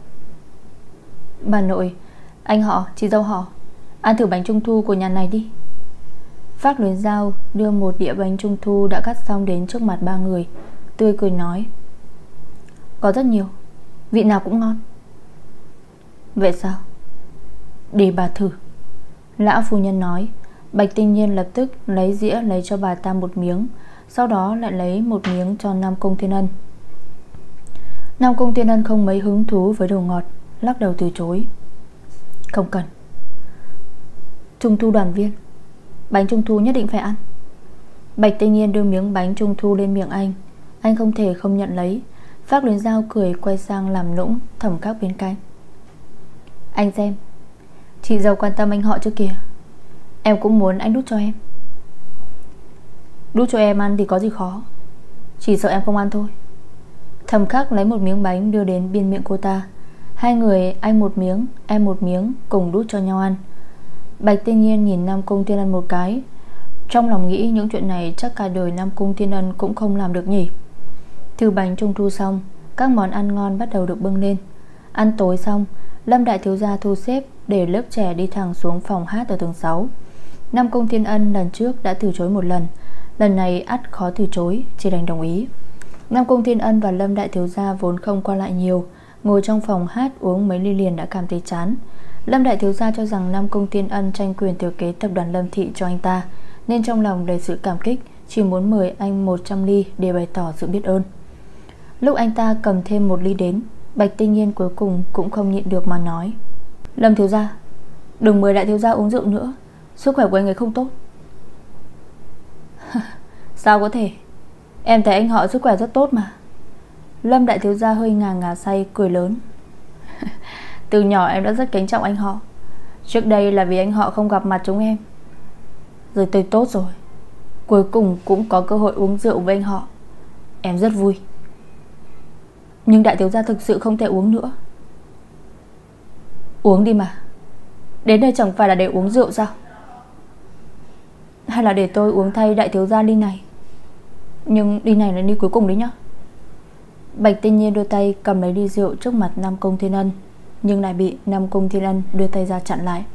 Bà nội, anh họ, chị dâu họ, ăn thử bánh trung thu của nhà này đi. Phác Luyến Giao đưa một đĩa bánh trung thu đã cắt xong đến trước mặt ba người, tươi cười nói: Có rất nhiều, vị nào cũng ngon. Vậy sao? Để bà thử. Lã phu nhân nói. Bạch Tinh Nhiên lập tức lấy dĩa lấy cho bà ta một miếng, sau đó lại lấy một miếng cho Nam Cung Thiên Ân. Nam Cung Thiên Ân không mấy hứng thú với đồ ngọt, lắc đầu từ chối. Không cần. Trung thu đoàn viên, bánh trung thu nhất định phải ăn. Bạch Tinh Nhiên đưa miếng bánh trung thu lên miệng anh. Anh không thể không nhận lấy. Phác Luyến Giao cười quay sang làm nũng Thẩm Khắc bên cạnh. Anh xem, chị dâu quan tâm anh họ trước kìa. Em cũng muốn anh đút cho em. Đút cho em ăn thì có gì khó, chỉ sợ em không ăn thôi. Thẩm Khắc lấy một miếng bánh đưa đến bên miệng cô ta. Hai người anh một miếng, em một miếng, cùng đút cho nhau ăn. Bạch Tinh Nhiên nhìn Nam Cung Thiên Ân một cái, trong lòng nghĩ những chuyện này chắc cả đời Nam Cung Thiên Ân cũng không làm được nhỉ. Thử bánh trung thu xong, các món ăn ngon bắt đầu được bưng lên. Ăn tối xong, Lâm đại thiếu gia thu xếp để lớp trẻ đi thẳng xuống phòng hát ở tầng sáu. Nam Cung Thiên Ân lần trước đã từ chối một lần, lần này ắt khó từ chối, chỉ đành đồng ý. Nam Cung Thiên Ân và Lâm đại thiếu gia vốn không qua lại nhiều, ngồi trong phòng hát uống mấy ly liền đã cảm thấy chán. Lâm đại thiếu gia cho rằng Nam Cung Thiên Ân tranh quyền thừa kế tập đoàn Lâm thị cho anh ta, nên trong lòng đầy sự cảm kích, chỉ muốn mời anh một trăm ly để bày tỏ sự biết ơn. Lúc anh ta cầm thêm một ly đến, Bạch Tinh Nhiên cuối cùng cũng không nhịn được mà nói: Lâm thiếu gia, đừng mời đại thiếu gia uống rượu nữa, sức khỏe của anh ấy không tốt. Sao có thể, em thấy anh họ sức khỏe rất tốt mà. Lâm đại thiếu gia hơi ngà ngà say cười lớn. Từ nhỏ em đã rất kính trọng anh họ. Trước đây là vì anh họ không gặp mặt chúng em. Rồi tôi tốt rồi, cuối cùng cũng có cơ hội uống rượu với anh họ. Em rất vui. Nhưng đại thiếu gia thực sự không thể uống nữa. Uống đi mà, đến đây chẳng phải là để uống rượu sao? Hay là để tôi uống thay đại thiếu gia ly này? Nhưng ly này là ly cuối cùng đấy nhá. Bạch Tinh Nhiên đưa tay cầm lấy ly rượu trước mặt Nam Cung Thiên Ân, nhưng lại bị Nam Cung Thiên Ân đưa tay ra chặn lại.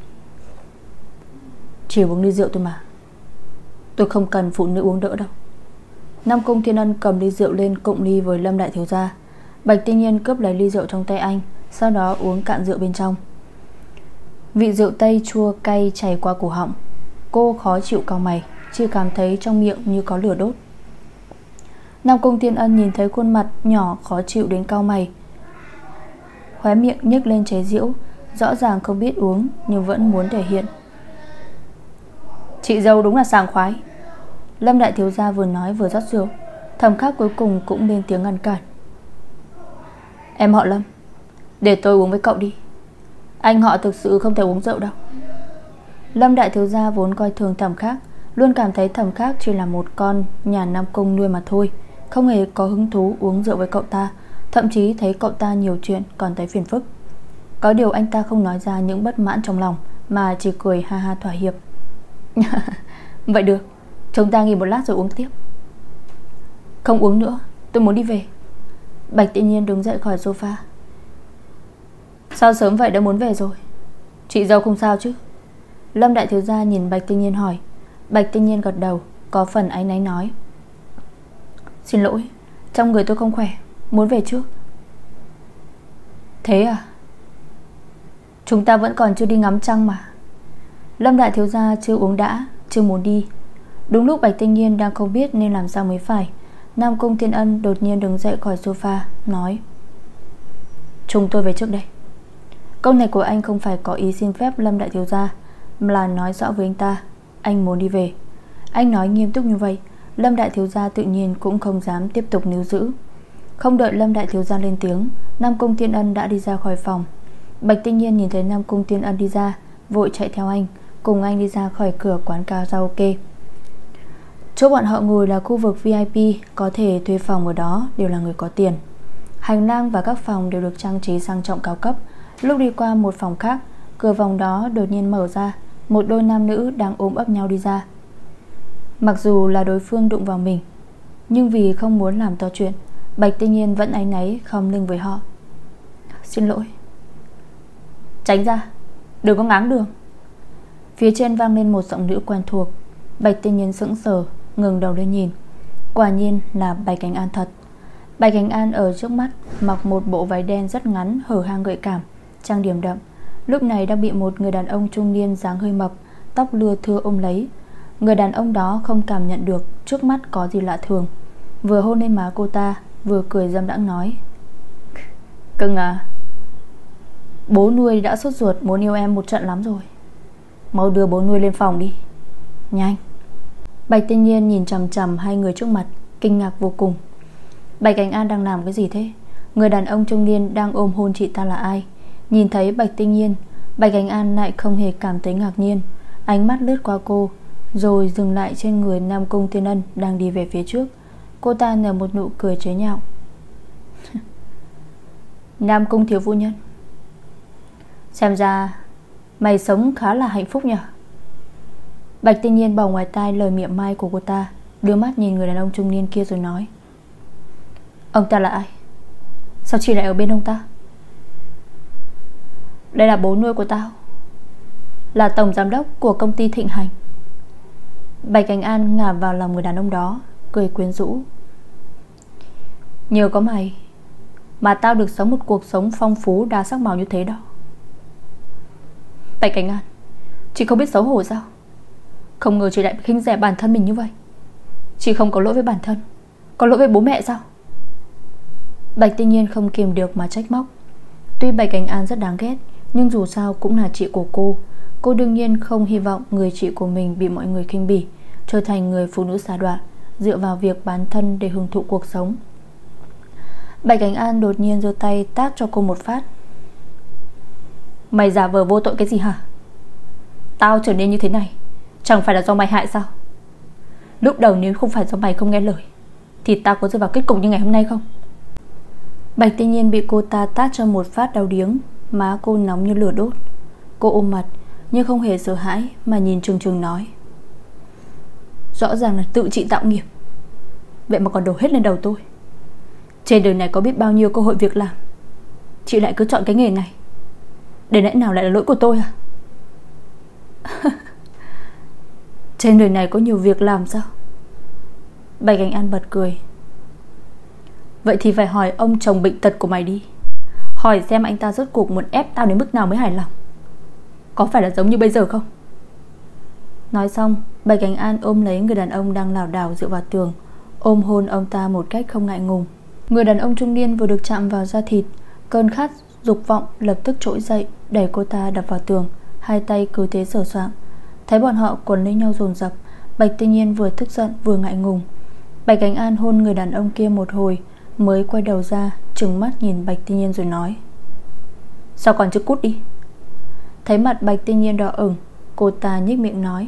Chỉ uống ly rượu thôi mà, tôi không cần phụ nữ uống đỡ đâu. Nam Cung Thiên Ân cầm ly rượu lên cộng ly với Lâm đại thiếu gia. Bạch Tinh Nhiên cướp lấy ly rượu trong tay anh, sau đó uống cạn rượu bên trong. Vị rượu tây chua cay chảy qua cổ họng. Cô khó chịu cau mày, chỉ cảm thấy trong miệng như có lửa đốt. Nam Cung Thiên Ân nhìn thấy khuôn mặt nhỏ khó chịu đến cau mày, khóe miệng nhếch lên chế giễu, rõ ràng không biết uống nhưng vẫn muốn thể hiện. Chị dâu đúng là sảng khoái. Lâm đại thiếu gia vừa nói vừa rót rượu. Thẩm Khắc cuối cùng cũng lên tiếng ngăn cản. Em họ Lâm, để tôi uống với cậu đi. Anh họ thực sự không thể uống rượu đâu. Lâm đại thiếu gia vốn coi thường Thẩm Khắc, luôn cảm thấy Thẩm Khắc chỉ là một con nhà Nam Cung nuôi mà thôi, không hề có hứng thú uống rượu với cậu ta. Thậm chí thấy cậu ta nhiều chuyện còn thấy phiền phức. Có điều anh ta không nói ra những bất mãn trong lòng, mà chỉ cười ha ha thỏa hiệp. Vậy được, chúng ta nghỉ một lát rồi uống tiếp. Không uống nữa, tôi muốn đi về. Bạch Tinh Nhiên đứng dậy khỏi sofa. Sao sớm vậy đã muốn về rồi? Chị dâu không sao chứ? Lâm đại thiếu gia nhìn Bạch Tinh Nhiên hỏi. Bạch Tinh Nhiên gật đầu, có phần áy náy nói: Xin lỗi, trong người tôi không khỏe, muốn về trước. Thế à? Chúng ta vẫn còn chưa đi ngắm trăng mà. Lâm đại thiếu gia chưa uống đã, chưa muốn đi. Đúng lúc Bạch Tinh Nhiên đang không biết nên làm sao mới phải, Nam Cung Thiên Ân đột nhiên đứng dậy khỏi sofa, nói: Chúng tôi về trước đây. Câu này của anh không phải có ý xin phép Lâm đại thiếu gia, mà là nói rõ với anh ta anh muốn đi về. Anh nói nghiêm túc như vậy, Lâm đại thiếu gia tự nhiên cũng không dám tiếp tục níu giữ. Không đợi Lâm đại thiếu gia lên tiếng, Nam Cung Thiên Ân đã đi ra khỏi phòng. Bạch Tinh Nhiên nhìn thấy Nam Cung Thiên Ân đi ra, vội chạy theo anh, cùng anh đi ra khỏi cửa quán karaoke. Chỗ bọn họ ngồi là khu vực vi ai pi, có thể thuê phòng ở đó đều là người có tiền. Hành lang và các phòng đều được trang trí sang trọng cao cấp. Lúc đi qua một phòng khác, cửa phòng đó đột nhiên mở ra, một đôi nam nữ đang ôm ấp nhau đi ra. Mặc dù là đối phương đụng vào mình, nhưng vì không muốn làm to chuyện, Bạch Tinh Nhiên vẫn áy náy khom lưng với họ. Xin lỗi. Tránh ra, đừng có ngáng đường. Phía trên vang lên một giọng nữ quen thuộc. Bạch Tinh Nhiên sững sờ, ngừng đầu lên nhìn. Quả nhiên là Bạch Cảnh An thật. Bạch Cảnh An ở trước mắt mặc một bộ váy đen rất ngắn, hở hang gợi cảm, trang điểm đậm. Lúc này đang bị một người đàn ông trung niên dáng hơi mập tóc lưa thưa ôm lấy. Người đàn ông đó không cảm nhận được trước mắt có gì lạ thường, vừa hôn lên má cô ta, vừa cười dâm đãng nói: Cưng à, bố nuôi đã sốt ruột muốn yêu em một trận lắm rồi. Mau đưa bố nuôi lên phòng đi, nhanh. Bạch Tiên Nhiên nhìn chằm chằm hai người trước mặt, kinh ngạc vô cùng. Bạch Cảnh An đang làm cái gì thế? Người đàn ông trung niên đang ôm hôn chị ta là ai? Nhìn thấy Bạch Tiên Nhiên, Bạch Cảnh An lại không hề cảm thấy ngạc nhiên. Ánh mắt lướt qua cô, rồi dừng lại trên người Nam Cung Thiên Ân đang đi về phía trước. Cô ta nở một nụ cười chế nhạo. Nam Cung thiếu phu nhân, xem ra mày sống khá là hạnh phúc nhỉ? Bạch Tiên Nhiên bỏ ngoài tai lời mỉa mai của cô ta, đưa mắt nhìn người đàn ông trung niên kia rồi nói: Ông ta là ai? Sao chị lại ở bên ông ta? Đây là bố nuôi của tao, là tổng giám đốc của công ty Thịnh Hành. Bạch Cảnh An ngả vào lòng người đàn ông đó, cười quyến rũ. Nhờ có mày mà tao được sống một cuộc sống phong phú đa sắc màu như thế đó. Bạch Cảnh An, chị không biết xấu hổ sao? Không ngờ chị lại khinh rẻ bản thân mình như vậy. Chị không có lỗi với bản thân, có lỗi với bố mẹ sao? Bạch Tiên Nhiên không kiềm được mà trách móc. Tuy Bạch Cảnh An rất đáng ghét, nhưng dù sao cũng là chị của cô. Cô đương nhiên không hy vọng người chị của mình bị mọi người khinh bỉ, trở thành người phụ nữ xa đọa, dựa vào việc bán thân để hưởng thụ cuộc sống. Bạch Cảnh An đột nhiên giơ tay tát cho cô một phát. Mày giả vờ vô tội cái gì hả? Tao trở nên như thế này chẳng phải là do mày hại sao? Lúc đầu nếu không phải do mày không nghe lời thì tao có rơi vào kết cục như ngày hôm nay không? Bạch Tiên Nhiên bị cô ta tát cho một phát đau điếng, má cô nóng như lửa đốt. Cô ôm mặt nhưng không hề sợ hãi mà nhìn trừng trừng nói: Rõ ràng là tự chị tạo nghiệp, vậy mà còn đổ hết lên đầu tôi. Trên đời này có biết bao nhiêu cơ hội việc làm, chị lại cứ chọn cái nghề này. Để lẽ nào lại là lỗi của tôi à? Trên đời này có nhiều việc làm sao? Bạch Cảnh An bật cười. Vậy thì phải hỏi ông chồng bệnh tật của mày đi, hỏi xem anh ta rốt cuộc muốn ép tao đến mức nào mới hài lòng. Có phải là giống như bây giờ không? Nói xong, Bạch Cảnh An ôm lấy người đàn ông đang lảo đảo dựa vào tường, ôm hôn ông ta một cách không ngại ngùng. Người đàn ông trung niên vừa được chạm vào da thịt, cơn khát dục vọng lập tức trỗi dậy, đẩy cô ta đập vào tường, hai tay cứ thế sờ soạng. Thấy bọn họ quấn lấy nhau dồn dập, Bạch Tiên Nhiên vừa tức giận vừa ngại ngùng. Bạch Cảnh An hôn người đàn ông kia một hồi, mới quay đầu ra, trừng mắt nhìn Bạch Tiên Nhiên rồi nói: Sao còn chưa cút đi? Thấy mặt Bạch Tiên Nhiên đỏ ửng, cô ta nhếch miệng nói: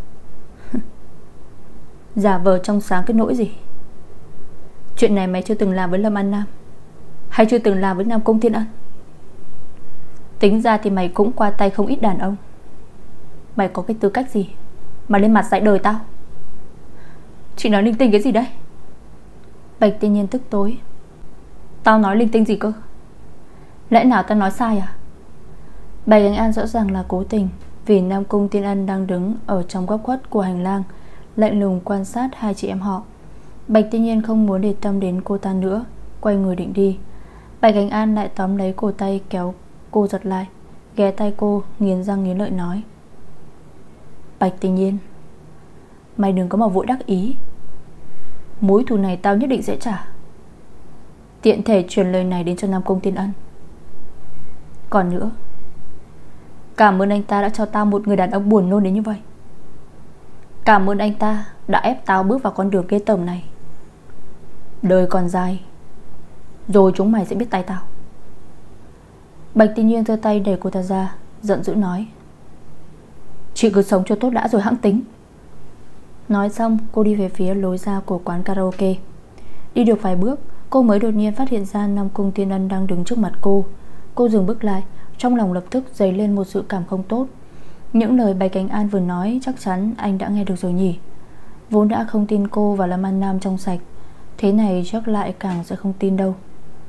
Giả vờ trong sáng cái nỗi gì? Chuyện này mày chưa từng làm với Lâm An Nam, hay chưa từng làm với Nam Cung Thiên Ân? Tính ra thì mày cũng qua tay không ít đàn ông. Mày có cái tư cách gì mà lên mặt dạy đời tao? Chị nói linh tinh cái gì đấy? Bạch Tiên Nhiên tức tối. Tao nói linh tinh gì cơ? Lẽ nào tao nói sai à? Bạch Cảnh An rõ ràng là cố tình, vì Nam Cung Thiên Ân đang đứng ở trong góc khuất của hành lang, lạnh lùng quan sát hai chị em họ. Bạch Tiên Nhiên không muốn để tâm đến cô ta nữa, quay người định đi. Bạch Cảnh An lại tóm lấy cổ tay kéo cô giật lại, ghé tay cô, nghiến răng nghiến lợi nói: Bạch Tiên Nhiên, mày đừng có mà vội đắc ý. Mối thù này tao nhất định sẽ trả. Tiện thể truyền lời này đến cho Nam Cung Thiên Ân. Còn nữa, cảm ơn anh ta đã cho tao một người đàn ông buồn nôn đến như vậy. Cảm ơn anh ta đã ép tao bước vào con đường ghê tởm này. Đời còn dài, rồi chúng mày sẽ biết tay tao. Bạch Tiên Nhiên giơ tay đẩy cô ta ra, giận dữ nói: Chị cứ sống cho tốt đã rồi hẵng tính. Nói xong, cô đi về phía lối ra của quán karaoke. Đi được vài bước, cô mới đột nhiên phát hiện ra Nam Cung Thiên Ân đang đứng trước mặt cô. Cô dừng bước lại, trong lòng lập tức dấy lên một sự cảm không tốt. Những lời Bạch Cảnh An vừa nói chắc chắn anh đã nghe được rồi nhỉ. Vốn đã không tin cô và Lâm An Nam trong sạch, thế này chắc lại càng sẽ không tin đâu.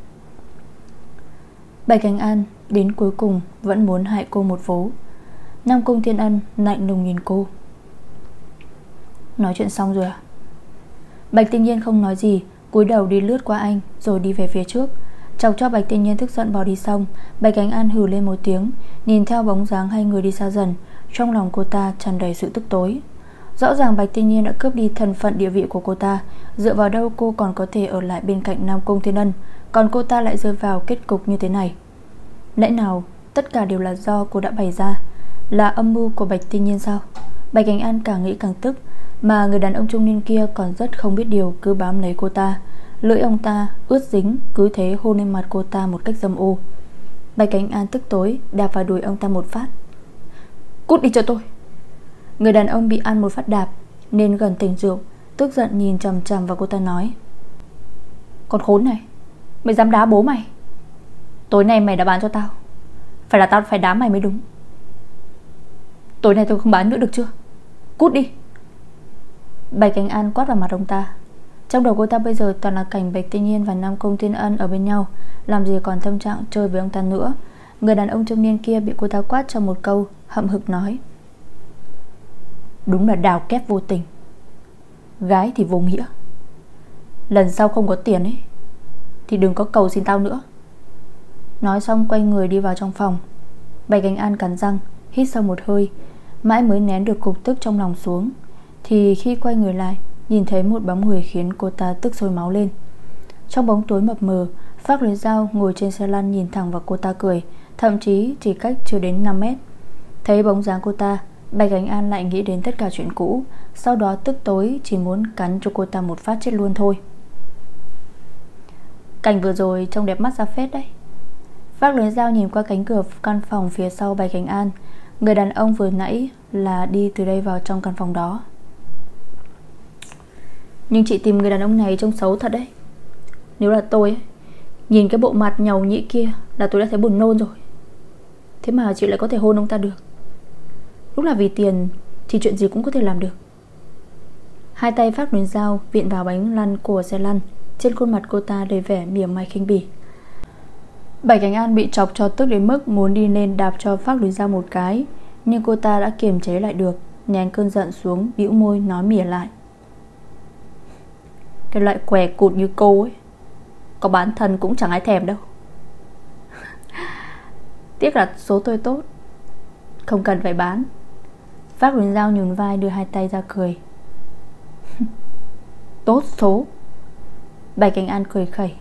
Bạch Cảnh An đến cuối cùng vẫn muốn hại cô một vố. Nam Cung Thiên Ân lạnh lùng nhìn cô. Nói chuyện xong rồi à? Bạch Tiên Nhiên không nói gì, cúi đầu đi lướt qua anh, rồi đi về phía trước. chọc cho Bạch Tiên Nhiên tức giận bỏ đi xong, Bạch Cảnh An hừ lên một tiếng, nhìn theo bóng dáng hai người đi xa dần. Trong lòng cô ta tràn đầy sự tức tối. Rõ ràng Bạch Tiên Nhiên đã cướp đi thân phận địa vị của cô ta. Dựa vào đâu cô còn có thể ở lại bên cạnh Nam Cung Thiên Ân, còn cô ta lại rơi vào kết cục như thế này? Lẽ nào tất cả đều là do cô đã bày ra, là âm mưu của Bạch Tiên Nhiên sao? Bạch Cảnh An càng nghĩ càng tức. Mà người đàn ông trung niên kia còn rất không biết điều, cứ bám lấy cô ta. Lưỡi ông ta ướt dính, cứ thế hôn lên mặt cô ta một cách dâm ô. Bạch Cảnh An tức tối đạp vào đùi ông ta một phát. Cút đi cho tôi. Người đàn ông bị ăn một phát đạp nên gần tỉnh rượu, tức giận nhìn chằm chằm vào cô ta nói: Con khốn này, mày dám đá bố mày? Tối nay mày đã bán cho tao, phải là tao phải đá mày mới đúng. Tối nay tôi không bán nữa được chưa? Cút đi. Bạch Cảnh An quát vào mặt ông ta. Trong đầu cô ta bây giờ toàn là cảnh Bạch Tiên Nhiên và Nam Cung Thiên Ân ở bên nhau, làm gì còn tâm trạng chơi với ông ta nữa. Người đàn ông trung niên kia bị cô ta quát trong một câu, hậm hực nói: Đúng là đào kép vô tình, gái thì vô nghĩa. Lần sau không có tiền ấy thì đừng có cầu xin tao nữa. Nói xong quay người đi vào trong phòng. Bạch Cảnh An cắn răng hít sâu một hơi, mãi mới nén được cục tức trong lòng xuống. Thì khi quay người lại, nhìn thấy một bóng người khiến cô ta tức sôi máu lên. Trong bóng tối mập mờ, Phác Luyến Giao ngồi trên xe lăn nhìn thẳng vào cô ta cười, thậm chí chỉ cách chưa đến năm mét. Thấy bóng dáng cô ta, Bạch Cảnh An lại nghĩ đến tất cả chuyện cũ, sau đó tức tối chỉ muốn cắn cho cô ta một phát chết luôn thôi. Cảnh vừa rồi trông đẹp mắt ra phết đấy. Phác Luyến Giao nhìn qua cánh cửa căn phòng phía sau Bạch Cảnh An. Người đàn ông vừa nãy là đi từ đây vào trong căn phòng đó. Nhưng chị tìm người đàn ông này trông xấu thật đấy. Nếu là tôi ấy, nhìn cái bộ mặt nhàu nhị kia là tôi đã thấy buồn nôn rồi. Thế mà chị lại có thể hôn ông ta được. Lúc là vì tiền thì chuyện gì cũng có thể làm được. Hai tay Phác Luyến Giao viện vào bánh lăn của xe lăn. Trên khuôn mặt cô ta đầy vẻ mỉa mai khinh bỉ. Bạch Cảnh An bị chọc cho tức đến mức muốn đi lên đạp cho Phác Luyến Giao một cái, nhưng cô ta đã kiềm chế lại được, nén cơn giận xuống, bĩu môi nói mỉa lại: Cái loại què cụt như cô ấy, có bán thân cũng chẳng ai thèm đâu. Tiếc là số tôi tốt, không cần phải bán. Phác Luyến Giao nhún vai đưa hai tay ra cười. Tốt số. Bạch Cảnh An cười khẩy.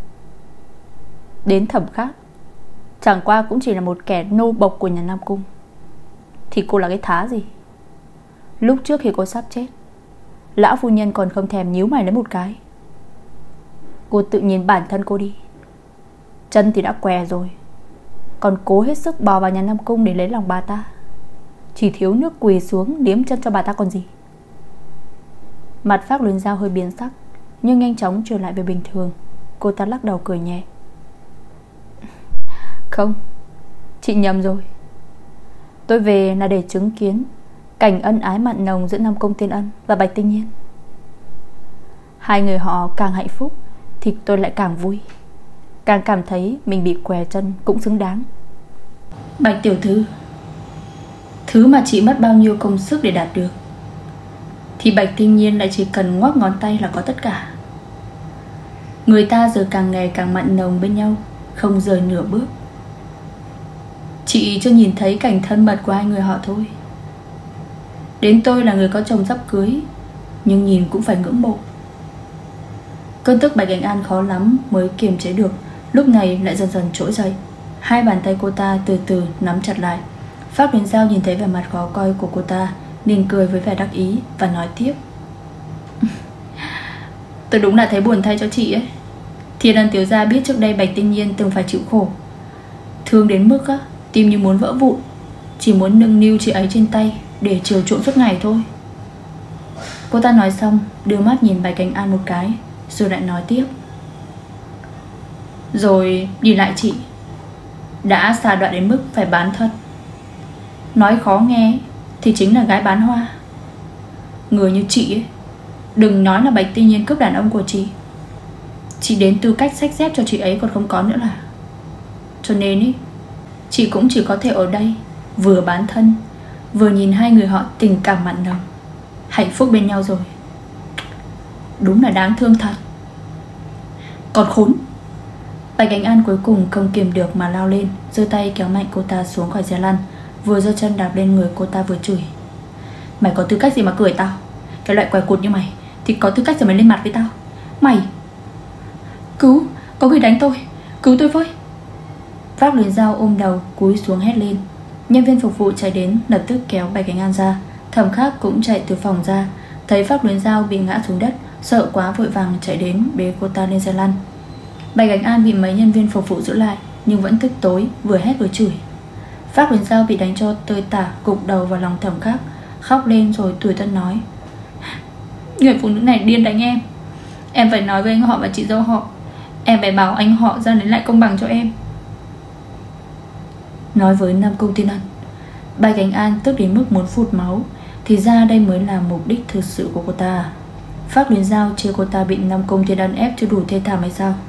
Đến Thẩm Khác chẳng qua cũng chỉ là một kẻ nô bộc của nhà Nam Cung, thì cô là cái thá gì? Lúc trước khi cô sắp chết, lão phu nhân còn không thèm nhíu mày lấy một cái. Cô tự nhìn bản thân cô đi. Chân thì đã què rồi, còn cố hết sức bò vào nhà Nam Cung để lấy lòng bà ta, chỉ thiếu nước quỳ xuống liếm chân cho bà ta còn gì. Mặt Phác Luyến Giao hơi biến sắc, nhưng nhanh chóng trở lại về bình thường. Cô ta lắc đầu cười nhẹ. Không, chị nhầm rồi. Tôi về là để chứng kiến cảnh ân ái mặn nồng giữa Nam Cung Thiên Ân và Bạch Tiên Nhiên. Hai người họ càng hạnh phúc thì tôi lại càng vui, càng cảm thấy mình bị què chân cũng xứng đáng. Bạch tiểu thư, thứ mà chị mất bao nhiêu công sức để đạt được thì Bạch Tiên Nhiên lại chỉ cần ngoắc ngón tay là có tất cả. Người ta giờ càng ngày càng mặn nồng bên nhau, không rời nửa bước. Chị chưa nhìn thấy cảnh thân mật của hai người họ thôi. Đến tôi là người có chồng sắp cưới, nhưng nhìn cũng phải ngưỡng mộ. Cơn tức Bạch Cảnh An khó lắm mới kiềm chế được, lúc này lại dần dần trỗi dậy. Hai bàn tay cô ta từ từ nắm chặt lại. Phác Luyến Giao nhìn thấy vẻ mặt khó coi của cô ta nên cười với vẻ đắc ý và nói tiếp. Tôi đúng là thấy buồn thay cho chị ấy. Thiên Ân tiểu gia biết trước đây Bạch Tiên Nhiên từng phải chịu khổ, thương đến mức á, tim như muốn vỡ vụn, chỉ muốn nâng niu chị ấy trên tay để chiều chuộng suốt ngày thôi. Cô ta nói xong đưa mắt nhìn Bạch Cảnh An một cái, rồi lại nói tiếp. Rồi nhìn lại chị, đã xa đoạn đến mức phải bán thân. Nói khó nghe thì chính là gái bán hoa. Người như chị ấy, đừng nói là Bạch Tiên Nhiên cướp đàn ông của chị, chị đến tư cách xách dép cho chị ấy còn không có nữa là. Cho nên ý, chị cũng chỉ có thể ở đây vừa bán thân, vừa nhìn hai người họ tình cảm mặn nồng, hạnh phúc bên nhau rồi. Đúng là đáng thương thật. Còn khốn, Bạch Ánh An cuối cùng không kiềm được mà lao lên, giơ tay kéo mạnh cô ta xuống khỏi xe lăn, vừa giơ chân đạp lên người cô ta vừa chửi: Mày có tư cách gì mà cười tao? Cái loại quẻ cụt như mày thì có tư cách gì mà lên mặt với tao? Mày... Cứu, có người đánh tôi, cứu tôi với. Pháp Luyến Giao ôm đầu cúi xuống hét lên. Nhân viên phục vụ chạy đến lập tức kéo Bạch Ánh An ra. Thẩm Khác cũng chạy từ phòng ra, thấy Pháp Luyến Giao bị ngã xuống đất, sợ quá vội vàng chạy đến bế cô ta lên xe lăn. Bạch Ánh An bị mấy nhân viên phục vụ giữ lại, nhưng vẫn tức tối, vừa hét vừa chửi. Pháp Luyến Giao bị đánh cho tơi tả, gục đầu vào lòng Thẩm Khác, khóc lên rồi tủi thân nói: Người phụ nữ này điên đánh em. Em phải nói với anh họ và chị dâu họ. Em phải bảo anh họ ra lấy lại công bằng cho em. Nói với Nam Cung Thiên Ân, Bạch Ánh An tức đến mức muốn phụt máu. Thì ra đây mới là mục đích thực sự của cô ta. Pháp Luyến Giao chê cô ta bị Nam Cung Thiên Ân ép cho đủ thê thảm hay sao?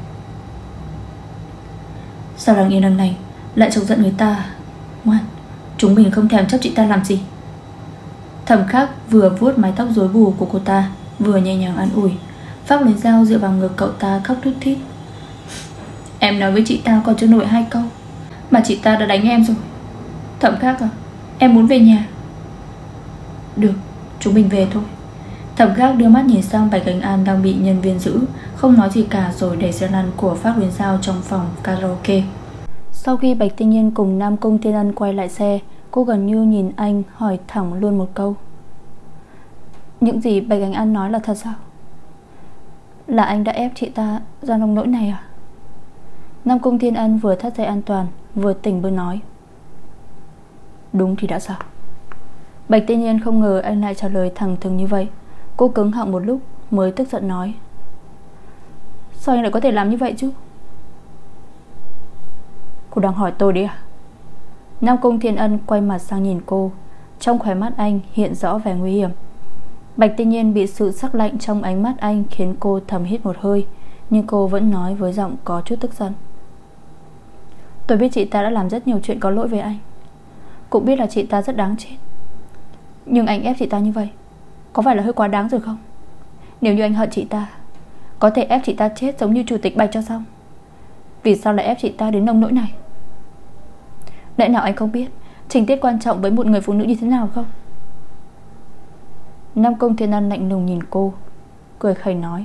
Sao đang yên đang lành lại chọc giận người ta? Ngoan, chúng mình không thèm chấp chị ta làm gì. Thẩm Khác vừa vuốt mái tóc rối bù của cô ta, vừa nhẹ nhàng an ủi. Pháp Luyến Giao dựa vào ngực cậu ta khóc thút thít: Em nói với chị ta còn chưa nổi hai câu mà chị ta đã đánh em rồi. Thẩm Khác à, em muốn về nhà. Được, chúng mình về thôi. Thẩm Khác đưa mắt nhìn sang Bạch Ánh An đang bị nhân viên giữ, không nói gì cả rồi đẩy xe lăn của Pháp Luyến Giao trong phòng karaoke. Sau khi Bạch Tinh Nhiên cùng Nam Cung Thiên Ân quay lại xe, cô gần như nhìn anh hỏi thẳng luôn một câu: Những gì Bạch Ánh An nói là thật sao? Là anh đã ép chị ta ra nông nỗi này à? Nam Cung Thiên Ân vừa thắt dây an toàn, vừa tỉnh bơ nói: Đúng thì đã sao? Bạch Tinh Nhiên không ngờ anh lại trả lời thẳng thừng như vậy. Cô cứng họng một lúc mới tức giận nói: Sao anh lại có thể làm như vậy chứ? Cô đang hỏi tôi đấy à? Nam Cung Thiên Ân quay mặt sang nhìn cô, trong khóe mắt anh hiện rõ vẻ nguy hiểm. Bạch Tinh Nhiên bị sự sắc lạnh trong ánh mắt anh khiến cô thầm hít một hơi, nhưng cô vẫn nói với giọng có chút tức giận: Tôi biết chị ta đã làm rất nhiều chuyện có lỗi với anh, cũng biết là chị ta rất đáng chết. Nhưng anh ép chị ta như vậy có phải là hơi quá đáng rồi không? Nếu như anh hận chị ta, có thể ép chị ta chết giống như chủ tịch Bạch cho xong. Vì sao lại ép chị ta đến nông nỗi này? Lẽ nào anh không biết tình tiết quan trọng với một người phụ nữ như thế nào không? Nam Cung Thiên Ân lạnh lùng nhìn cô, cười khẩy nói: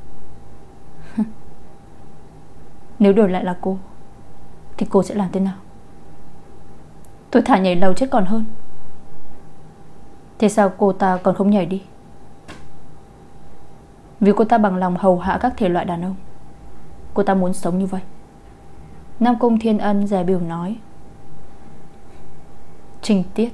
Nếu đổi lại là cô thì cô sẽ làm thế nào? Tôi thả nhảy lầu chết còn hơn. Thế sao cô ta còn không nhảy đi? Vì cô ta bằng lòng hầu hạ các thể loại đàn ông. Cô ta muốn sống như vậy. Nam Cung Thiên Ân dè bỉu nói: Trình tiết.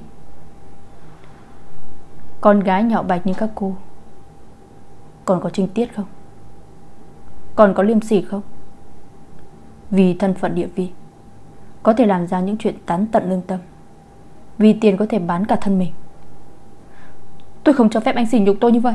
Con gái nhỏ bạch như các cô còn có trinh tiết không? Còn có liêm sỉ không? Vì thân phận địa vị có thể làm ra những chuyện tán tận lương tâm, vì tiền có thể bán cả thân mình. Tôi không cho phép anh sỉ nhục tôi như vậy.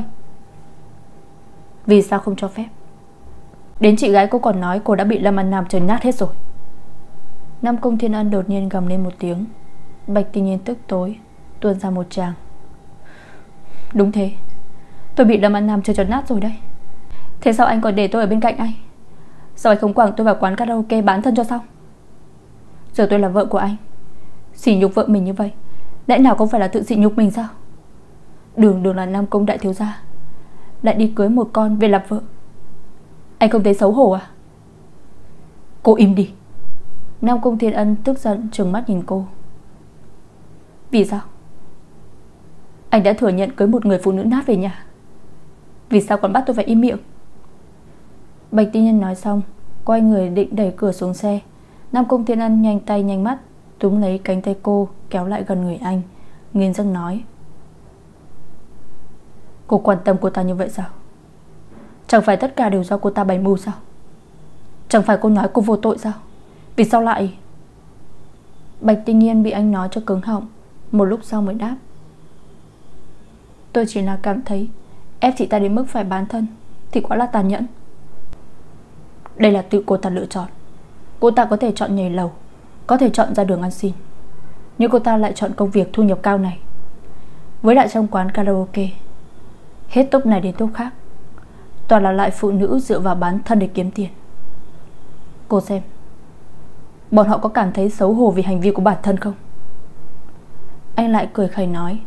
Vì sao không cho phép? Đến chị gái cô còn nói cô đã bị Lâm An Nam chơi nát hết rồi. Nam Cung Thiên Ân đột nhiên gầm lên một tiếng. Bạch Tinh Nhiên tức tối tuôn ra một tràng: Đúng thế, tôi bị Lâm An Nam chơi cho nát rồi đấy. Thế sao anh còn để tôi ở bên cạnh anh? Sao anh không quẳng tôi vào quán karaoke bán thân cho xong? Giờ tôi là vợ của anh, sỉ nhục vợ mình như vậy lẽ nào không phải là tự sỉ nhục mình sao? Đường đường là Nam Cung đại thiếu gia lại đi cưới một con về làm vợ. Anh không thấy xấu hổ à? Cô im đi. Nam Cung Thiên Ân tức giận trừng mắt nhìn cô: Vì sao? Anh đã thừa nhận cưới một người phụ nữ nát về nhà, vì sao còn bắt tôi phải im miệng? Bạch Tinh Nhân nói xong quay người định đẩy cửa xuống xe. Nam Cung Thiên Ân nhanh tay nhanh mắt túm lấy cánh tay cô kéo lại gần người anh, nghiến răng nói: Cô quan tâm cô ta như vậy sao? Chẳng phải tất cả đều do cô ta bày mưu sao? Chẳng phải cô nói cô vô tội sao? Vì sao lại... Bạch Tinh Nhiên bị anh nói cho cứng họng, một lúc sau mới đáp: Tôi chỉ là cảm thấy ép chị ta đến mức phải bán thân thì quá là tàn nhẫn. Đây là tự cô ta lựa chọn. Cô ta có thể chọn nhảy lầu, có thể chọn ra đường ăn xin, nhưng cô ta lại chọn công việc thu nhập cao này. Với lại trong quán karaoke, hết tốp này đến tốp khác toàn là lại phụ nữ dựa vào bán thân để kiếm tiền. Cô xem, bọn họ có cảm thấy xấu hổ vì hành vi của bản thân không? Anh lại cười khẩy nói,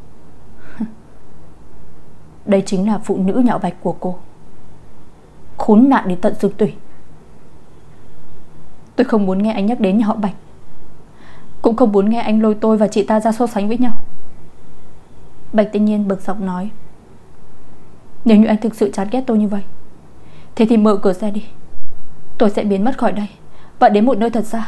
đây chính là phụ nữ nhạo bạch của cô. Khốn nạn đến tận xương tủy. Tôi không muốn nghe anh nhắc đến nhà họ Bạch, cũng không muốn nghe anh lôi tôi và chị ta ra so sánh với nhau. Bạch Tinh Nhiên bực dọc nói, nếu như anh thực sự chán ghét tôi như vậy, thế thì mở cửa xe đi. Tôi sẽ biến mất khỏi đây và đến một nơi thật xa.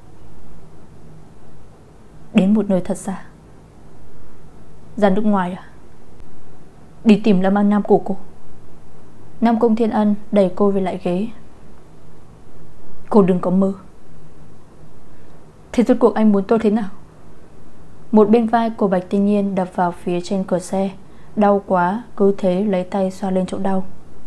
Đến một nơi thật xa? Ra nước ngoài à? Đi tìm Lâm An Nam của cô. Nam Cung Thiên Ân đẩy cô về lại ghế. Cô đừng có mơ. Thế rốt cuộc anh muốn tôi thế nào? Một bên vai của Bạch Tinh Nhiên đập vào phía trên cửa xe. Đau quá, cứ thế lấy tay xoa lên chỗ đau.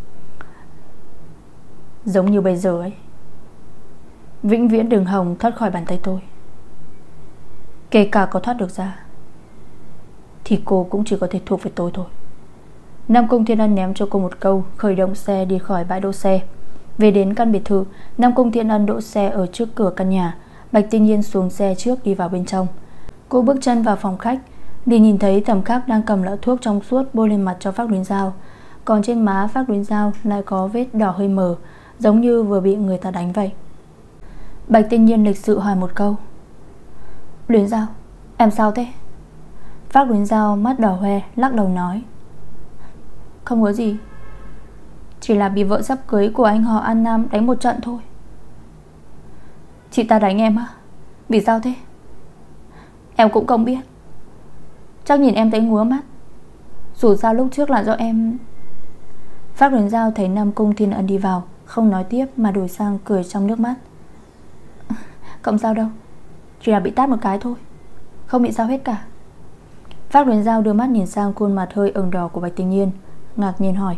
Giống như bây giờ ấy, vĩnh viễn đường hồng thoát khỏi bàn tay tôi. Kể cả có thoát được ra thì cô cũng chỉ có thể thuộc về tôi thôi. Nam Cung Thiên Ân ném cho cô một câu, khởi động xe đi khỏi bãi đỗ xe. Về đến căn biệt thự, Nam Cung Thiên Ân đỗ xe ở trước cửa căn nhà. Bạch Tinh Nhiên xuống xe trước đi vào bên trong. Cô bước chân vào phòng khách thì nhìn thấy Thẩm Khắc đang cầm lọ thuốc trong suốt bôi lên mặt cho Phác Luyến Giao. Còn trên má Phác Luyến Giao lại có vết đỏ hơi mờ, giống như vừa bị người ta đánh vậy. Bạch Tinh Nhiên lịch sự hỏi một câu, Luyến Giao, em sao thế? Phác Luyến Giao mắt đỏ hoe lắc đầu nói, không có gì, chỉ là bị vợ sắp cưới của anh họ An Nam đánh một trận thôi. Chị ta đánh em á? Vì sao thế? Em cũng không biết, chắc nhìn em thấy ngứa mắt. Dù sao lúc trước là do em. Phác Luyến Giao thấy Nam Cung Thiên Ân đi vào, không nói tiếp mà đổi sang cười trong nước mắt. Không sao đâu, chỉ là bị tát một cái thôi, không bị sao hết cả. Phác Luyến Giao đưa mắt nhìn sang khuôn mặt hơi ửng đỏ của Bạch Tinh Nhiên, ngạc nhiên hỏi,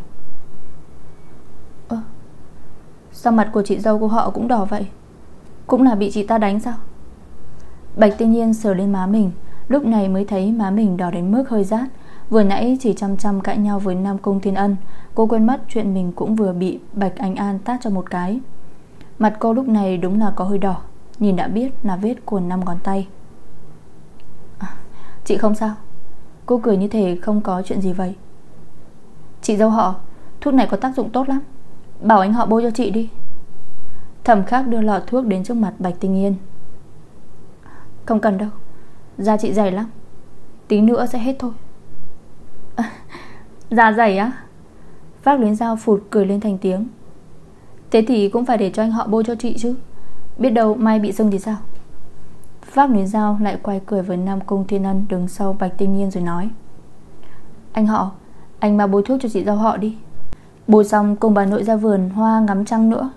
Ơ, sao mặt của chị dâu của họ cũng đỏ vậy? Cũng là bị chị ta đánh sao? Bạch Tinh Nhiên sờ lên má mình, lúc này mới thấy má mình đỏ đến mức hơi rát. Vừa nãy chỉ chăm chăm cãi nhau với Nam Cung Thiên Ân, cô quên mất chuyện mình cũng vừa bị Bạch Anh An tát cho một cái. Mặt cô lúc này đúng là có hơi đỏ, nhìn đã biết là vết của năm ngón tay. À, chị không sao. Cô cười như thể không có chuyện gì vậy. Chị dâu họ, thuốc này có tác dụng tốt lắm, bảo anh họ bôi cho chị đi. Thẩm Khắc đưa lọ thuốc đến trước mặt Bạch Tinh Nhiên. Không cần đâu, da chị dày lắm, tí nữa sẽ hết thôi. À, da dày á? Phác Luyến Giao phụt cười lên thành tiếng. Thế thì cũng phải để cho anh họ bôi cho chị chứ, biết đâu mai bị sưng thì sao? Phác Luyến Giao lại quay cười với Nam Cung Thiên Ân đứng sau Bạch Tinh Nhiên rồi nói, anh họ, anh mà bôi thuốc cho chị dâu họ đi. Bôi xong cùng bà nội ra vườn hoa ngắm trăng nữa.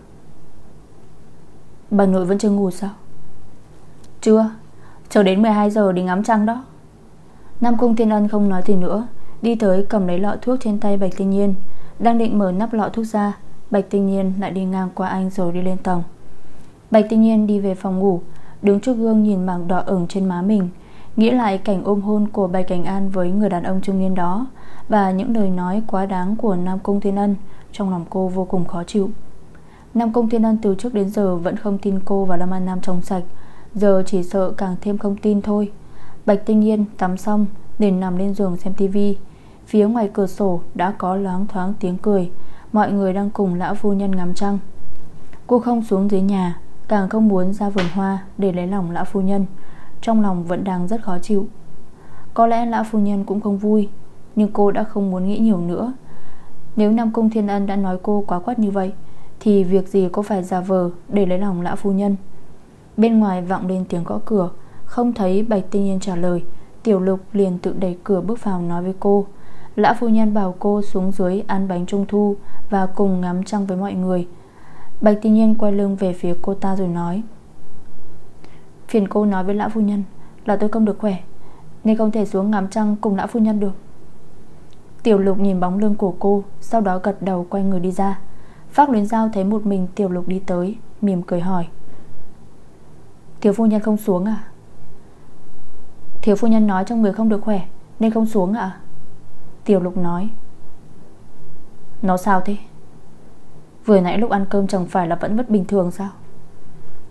Bà nội vẫn chưa ngủ sao? Chưa, chờ đến mười hai giờ đi ngắm trăng đó. Nam Cung Thiên Ân không nói gì nữa, đi tới cầm lấy lọ thuốc trên tay Bạch Tinh Nhiên. Đang định mở nắp lọ thuốc ra, Bạch Tinh Nhiên lại đi ngang qua anh rồi đi lên tầng. Bạch Tinh Nhiên đi về phòng ngủ, đứng trước gương nhìn mảng đỏ ửng trên má mình, nghĩ lại cảnh ôm hôn của Bạch Cảnh An với người đàn ông trung niên đó và những lời nói quá đáng của Nam Cung Thiên Ân. Trong lòng cô vô cùng khó chịu. Nam Cung Thiên Ân từ trước đến giờ vẫn không tin cô và Lâm An Nam trong sạch, giờ chỉ sợ càng thêm không tin thôi. Bạch Tinh Nhiên tắm xong liền nằm lên giường xem tivi. Phía ngoài cửa sổ đã có loáng thoáng tiếng cười, mọi người đang cùng lão phu nhân ngắm trăng. Cô không xuống dưới nhà, càng không muốn ra vườn hoa để lấy lòng lão phu nhân. Trong lòng vẫn đang rất khó chịu. Có lẽ lão phu nhân cũng không vui, nhưng cô đã không muốn nghĩ nhiều nữa. Nếu Nam Cung Thiên Ân đã nói cô quá quát như vậy thì việc gì cô phải giả vờ để lấy lòng lão phu nhân. Bên ngoài vọng lên tiếng gõ cửa, không thấy Bạch Tinh Nhiên trả lời, Tiểu Lục liền tự đẩy cửa bước vào nói với cô, lão phu nhân bảo cô xuống dưới ăn bánh trung thu và cùng ngắm trăng với mọi người. Bạch Tinh Nhiên quay lưng về phía cô ta rồi nói, phiền cô nói với lão phu nhân là tôi không được khỏe nên không thể xuống ngắm trăng cùng lão phu nhân được. Tiểu Lục nhìn bóng lưng của cô, sau đó gật đầu quay người đi ra. Phác Luyến Giao thấy một mình Tiểu Lục đi tới, mỉm cười hỏi, thiếu phu nhân không xuống à? Thiếu phu nhân nói trong người không được khỏe nên không xuống à? Tiểu Lục nói, nó sao thế? Vừa nãy lúc ăn cơm chẳng phải là vẫn mất bình thường sao?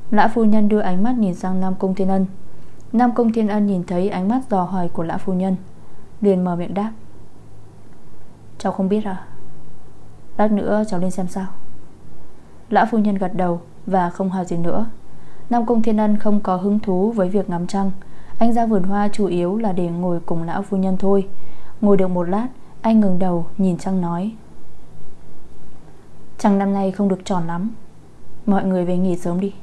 Lã phu nhân đưa ánh mắt nhìn sang Nam Cung Thiên Ân. Nam Cung Thiên Ân nhìn thấy ánh mắt dò hỏi của Lã phu nhân, liền mở miệng đáp: cháu không biết à? Lát nữa cháu lên xem sao. Lã phu nhân gật đầu và không hỏi gì nữa. Nam Cung Thiên Ân không có hứng thú với việc ngắm trăng. Anh ra vườn hoa chủ yếu là để ngồi cùng lão phu nhân thôi. Ngồi được một lát, anh ngẩng đầu nhìn trăng nói: trăng năm nay không được tròn lắm, mọi người về nghỉ sớm đi.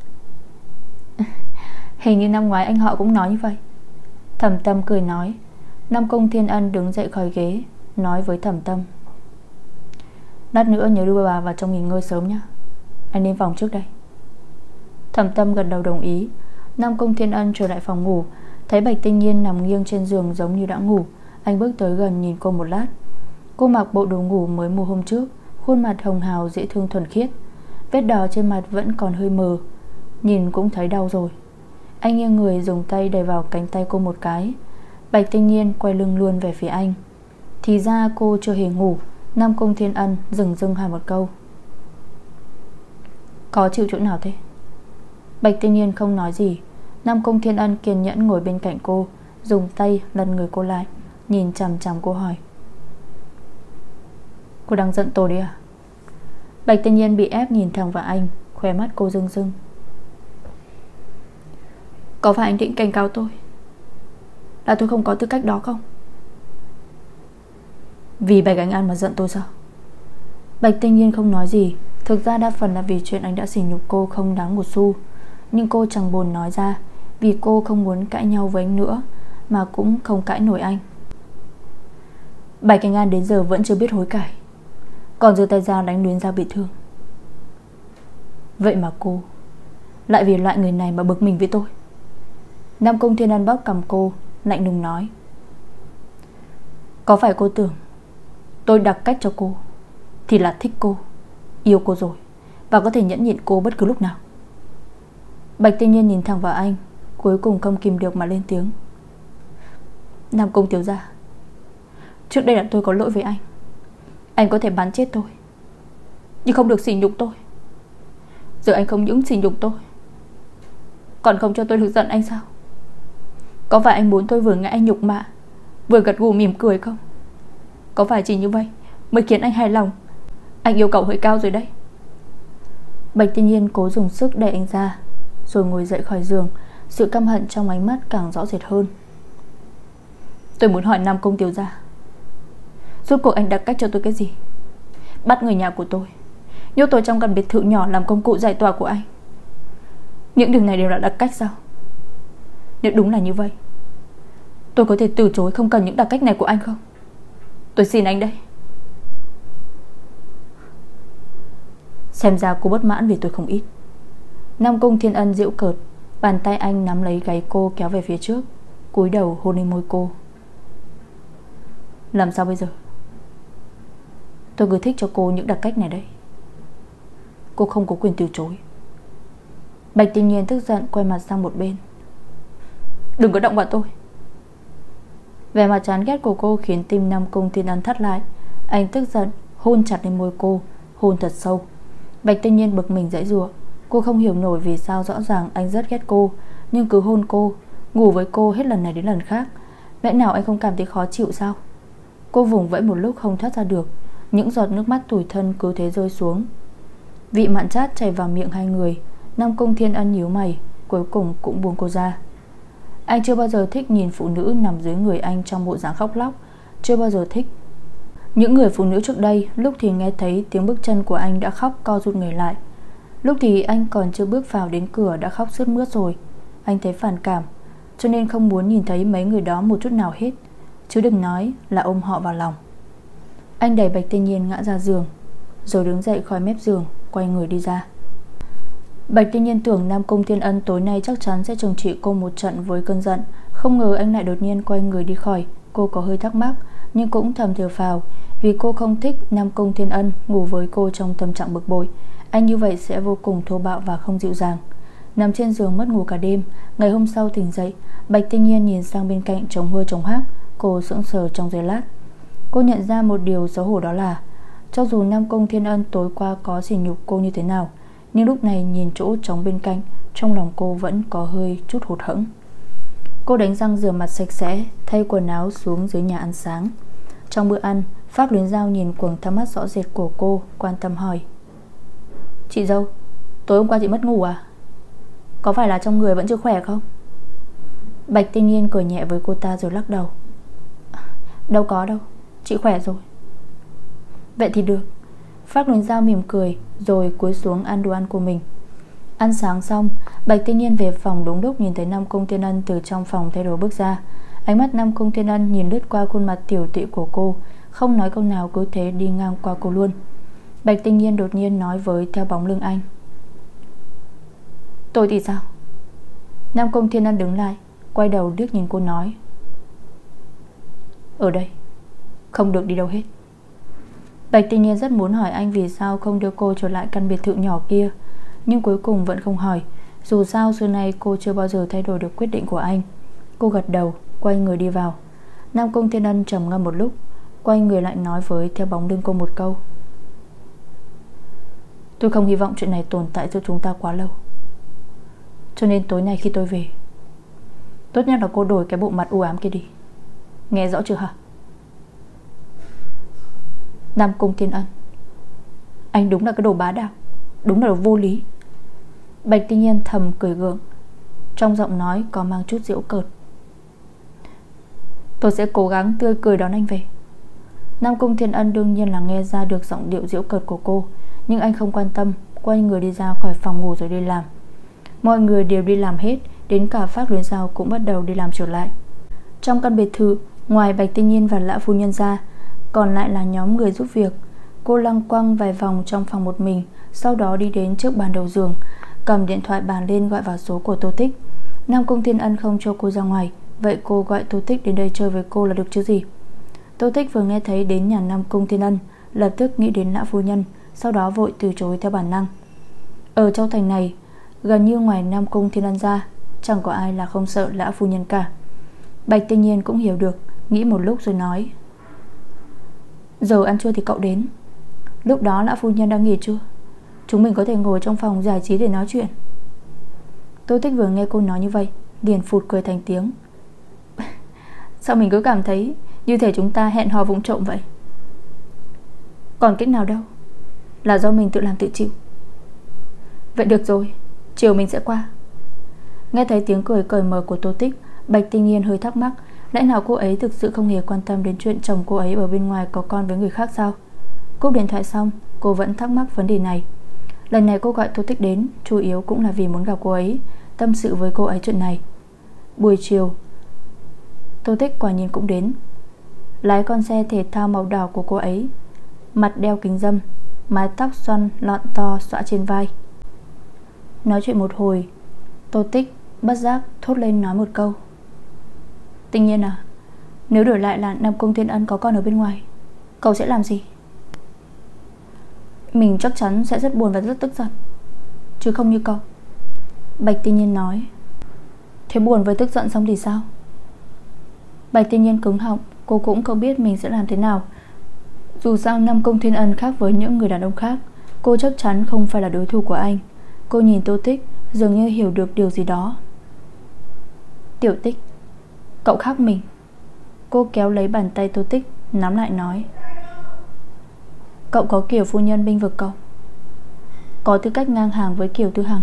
Hình như năm ngoái anh họ cũng nói như vậy. Thẩm Tâm cười nói. Nam Cung Thiên Ân đứng dậy khỏi ghế, nói với Thẩm Tâm: lát nữa nhớ đưa bà vào trong nghỉ ngơi sớm nhé, anh lên phòng trước đây. Thẩm Tâm gật đầu đồng ý. Nam Cung Thiên Ân trở lại phòng ngủ, thấy Bạch Tinh Nhiên nằm nghiêng trên giường giống như đã ngủ. Anh bước tới gần nhìn cô một lát. Cô mặc bộ đồ ngủ mới mua hôm trước, khuôn mặt hồng hào dễ thương thuần khiết. Vết đỏ trên mặt vẫn còn hơi mờ, nhìn cũng thấy đau rồi. Anh nghiêng người dùng tay đẩy vào cánh tay cô một cái. Bạch Tinh Nhiên quay lưng luôn về phía anh. Thì ra cô chưa hề ngủ. Nam Cung Thiên Ân dừng dưng hỏi một câu: có chịu chỗ nào thế? Bạch Tinh Nhiên không nói gì. Nam Cung Thiên Ân kiên nhẫn ngồi bên cạnh cô, dùng tay lật người cô lại, nhìn chằm chằm cô hỏi: cô đang giận tôi đấy à? Bạch Tinh Nhiên bị ép nhìn thẳng vào anh, khóe mắt cô rưng rưng. Có phải anh định cảnh cáo tôi là tôi không có tư cách đó không? Vì Bạch Anh An mà giận tôi sao? Bạch Tinh Nhiên không nói gì. Thực ra đa phần là vì chuyện anh đã sỉ nhục cô không đáng một xu. Nhưng cô chẳng buồn nói ra, vì cô không muốn cãi nhau với anh nữa, mà cũng không cãi nổi anh. Bạch Anh An đến giờ vẫn chưa biết hối cải, còn giơ tay ra đánh Luyến Giao bị thương. Vậy mà cô lại vì loại người này mà bực mình với tôi. Nam Cung Thiên Ân bóp cằm cô, lạnh lùng nói: có phải cô tưởng tôi đặt cách cho cô thì là thích cô, yêu cô rồi, và có thể nhẫn nhịn cô bất cứ lúc nào? Bạch Tinh Nhiên nhìn thẳng vào anh, cuối cùng không kìm được mà lên tiếng: Nam Cung thiếu gia, trước đây là tôi có lỗi với anh. Anh có thể bắn chết tôi, nhưng không được sỉ nhục tôi. Giờ anh không những sỉ nhục tôi, còn không cho tôi được giận anh sao? Có phải anh muốn tôi vừa nghe anh nhục mạ, vừa gật gù mỉm cười không? Có phải chỉ như vậy mới khiến anh hài lòng? Anh yêu cầu hơi cao rồi đấy. Bạch Tinh Nhiên cố dùng sức đẩy anh ra, rồi ngồi dậy khỏi giường. Sự căm hận trong ánh mắt càng rõ rệt hơn. Tôi muốn hỏi Nam Cung thiếu gia, rốt cuộc anh đặt cách cho tôi cái gì? Bắt người nhà của tôi, nhốt tôi trong căn biệt thự nhỏ làm công cụ giải tỏa của anh. Những điều này đều là đặc cách sao? Nếu đúng là như vậy, tôi có thể từ chối không cần những đặc cách này của anh không? Tôi xin anh đây. Xem ra cô bất mãn vì tôi không ít. Nam Cung Thiên Ân giễu cợt. Bàn tay anh nắm lấy gáy cô kéo về phía trước, cúi đầu hôn lên môi cô. Làm sao bây giờ? Tôi cứ thích cho cô những đặc cách này đấy. Cô không có quyền từ chối. Bạch Tinh Nhiên tức giận quay mặt sang một bên. Đừng có động vào tôi. Vẻ mặt chán ghét của cô khiến tim Nam Cung Thiên Ân thắt lại. Anh tức giận hôn chặt lên môi cô, hôn thật sâu. Bạch Tinh Nhiên bực mình giãy giụa. Cô không hiểu nổi vì sao rõ ràng anh rất ghét cô, nhưng cứ hôn cô, ngủ với cô hết lần này đến lần khác. Lẽ nào anh không cảm thấy khó chịu sao? Cô vùng vẫy một lúc không thoát ra được. Những giọt nước mắt tủi thân cứ thế rơi xuống. Vị mặn chát chảy vào miệng hai người. Nam Cung Thiên Ân nhíu mày, cuối cùng cũng buông cô ra. Anh chưa bao giờ thích nhìn phụ nữ nằm dưới người anh trong bộ dáng khóc lóc. Chưa bao giờ thích. Những người phụ nữ trước đây, lúc thì nghe thấy tiếng bước chân của anh đã khóc co rụt người lại, lúc thì anh còn chưa bước vào đến cửa đã khóc sướt mướt rồi. Anh thấy phản cảm, cho nên không muốn nhìn thấy mấy người đó một chút nào hết, chứ đừng nói là ôm họ vào lòng. Anh đẩy Bạch Tinh Nhiên ngã ra giường, rồi đứng dậy khỏi mép giường, quay người đi ra. Bạch Tinh Nhiên tưởng Nam Cung Thiên Ân tối nay chắc chắn sẽ trừng trị cô một trận với cơn giận. Không ngờ anh lại đột nhiên quay người đi khỏi. Cô có hơi thắc mắc, nhưng cũng thầm thở phào, vì cô không thích Nam Cung Thiên Ân ngủ với cô trong tâm trạng bực bội. Anh như vậy sẽ vô cùng thô bạo và không dịu dàng. Nằm trên giường mất ngủ cả đêm. Ngày hôm sau tỉnh dậy, Bạch Tinh Nhiên nhìn sang bên cạnh trống hơ trống hác. Cô sững sờ trong giây lát. Cô nhận ra một điều xấu hổ, đó là cho dù Nam Cung Thiên Ân tối qua có sỉ nhục cô như thế nào, nhưng lúc này nhìn chỗ trống bên cạnh, trong lòng cô vẫn có hơi chút hụt hẫng. Cô đánh răng rửa mặt sạch sẽ, thay quần áo xuống dưới nhà ăn sáng. Trong bữa ăn, Phác Luyến Giao nhìn quầng thâm mắt rõ rệt của cô, quan tâm hỏi: Chị dâu, tối hôm qua chị mất ngủ à? Có phải là trong người vẫn chưa khỏe không? Bạch Tinh Nhiên cười nhẹ với cô ta rồi lắc đầu: Đâu có đâu, chị khỏe rồi. Vậy thì được. Phác Luyến Giao mỉm cười rồi cúi xuống ăn đồ ăn của mình. Ăn sáng xong, Bạch Tinh Nhiên về phòng đúng lúc nhìn thấy Nam Cung Thiên Ân từ trong phòng thay đồ bước ra. Ánh mắt Nam Cung Thiên Ân nhìn lướt qua khuôn mặt tiểu tụy của cô, không nói câu nào, cứ thế đi ngang qua cô luôn. Bạch Tinh Nhiên đột nhiên nói với theo bóng lưng anh: Tôi thì sao? Nam Cung Thiên Ân đứng lại, quay đầu liếc nhìn cô nói: Ở đây, không được đi đâu hết. Bạch Tinh Nhiên rất muốn hỏi anh vì sao không đưa cô trở lại căn biệt thự nhỏ kia, nhưng cuối cùng vẫn không hỏi. Dù sao xưa nay cô chưa bao giờ thay đổi được quyết định của anh. Cô gật đầu, quay người đi vào. Nam Cung Thiên Ân trầm ngâm một lúc, quay người lại nói với theo bóng lưng cô một câu: Tôi không hy vọng chuyện này tồn tại giữa chúng ta quá lâu, cho nên tối nay khi tôi về, tốt nhất là cô đổi cái bộ mặt u ám kia đi. Nghe rõ chưa hả? Nam Cung Thiên Ân, anh đúng là cái đồ bá đạo, đúng là đồ vô lý. Bạch Tinh Nhiên thầm cười gượng, trong giọng nói có mang chút giễu cợt. Tôi sẽ cố gắng tươi cười đón anh về. Nam Cung Thiên Ân đương nhiên là nghe ra được giọng điệu giễu cợt của cô, nhưng anh không quan tâm, quay người đi ra khỏi phòng ngủ rồi đi làm. Mọi người đều đi làm hết, đến cả Phác Luyến Giao cũng bắt đầu đi làm trở lại. Trong căn biệt thự, ngoài Bạch Tinh Nhiên và Lã phu nhân ra, còn lại là nhóm người giúp việc. Cô lăng quăng vài vòng trong phòng một mình, sau đó đi đến trước bàn đầu giường, cầm điện thoại bàn lên gọi vào số của Tô Tích. Nam Cung Thiên Ân không cho cô ra ngoài, vậy cô gọi Tô Tích đến đây chơi với cô là được chứ gì. Tô Tích vừa nghe thấy đến nhà Nam Cung Thiên Ân, lập tức nghĩ đến Lã phu nhân, sau đó vội từ chối theo bản năng. Ở Châu Thành này, gần như ngoài Nam Cung Thiên Ân ra, chẳng có ai là không sợ Lã phu nhân cả. Bạch Tinh Nhiên cũng hiểu được, nghĩ một lúc rồi nói: Giờ ăn trưa thì cậu đến. Lúc đó Lã phu nhân đang nghỉ trưa, chúng mình có thể ngồi trong phòng giải trí để nói chuyện. Tô Tích vừa nghe cô nói như vậy, liền phụt cười thành tiếng. Sao mình cứ cảm thấy như thể chúng ta hẹn hò vụng trộm vậy? Còn cách nào đâu, là do mình tự làm tự chịu. Vậy được rồi, chiều mình sẽ qua. Nghe thấy tiếng cười cởi mở của Tô Tích, Bạch Tinh Nhiên hơi thắc mắc, lẽ nào cô ấy thực sự không hề quan tâm đến chuyện chồng cô ấy ở bên ngoài có con với người khác sao? Cúp điện thoại xong, cô vẫn thắc mắc vấn đề này. Lần này cô gọi Tô Tích đến, chủ yếu cũng là vì muốn gặp cô ấy, tâm sự với cô ấy chuyện này. Buổi chiều, Tô Tích quả nhiên cũng đến. Lái con xe thể thao màu đỏ của cô ấy, mặt đeo kính râm, mái tóc xoăn lọn to xõa trên vai. Nói chuyện một hồi, Tô Tích bất giác thốt lên nói một câu: Tinh Nhiên à, nếu đổi lại là Nam Cung Thiên Ân có con ở bên ngoài, cậu sẽ làm gì? Mình chắc chắn sẽ rất buồn và rất tức giận, chứ không như cậu. Bạch Tinh Nhiên nói. Thế buồn với tức giận xong thì sao? Bạch Tinh Nhiên cứng họng, cô cũng không biết mình sẽ làm thế nào. Dù sao Nam Cung Thiên Ân khác với những người đàn ông khác, cô chắc chắn không phải là đối thủ của anh. Cô nhìn Tô Tích, dường như hiểu được điều gì đó. Tiểu Tích, cậu khác mình. Cô kéo lấy bàn tay Tô Tích, nắm lại nói: Cậu có Kiều phu nhân bênh vực cậu, có tư cách ngang hàng với Kiều Tư Hằng.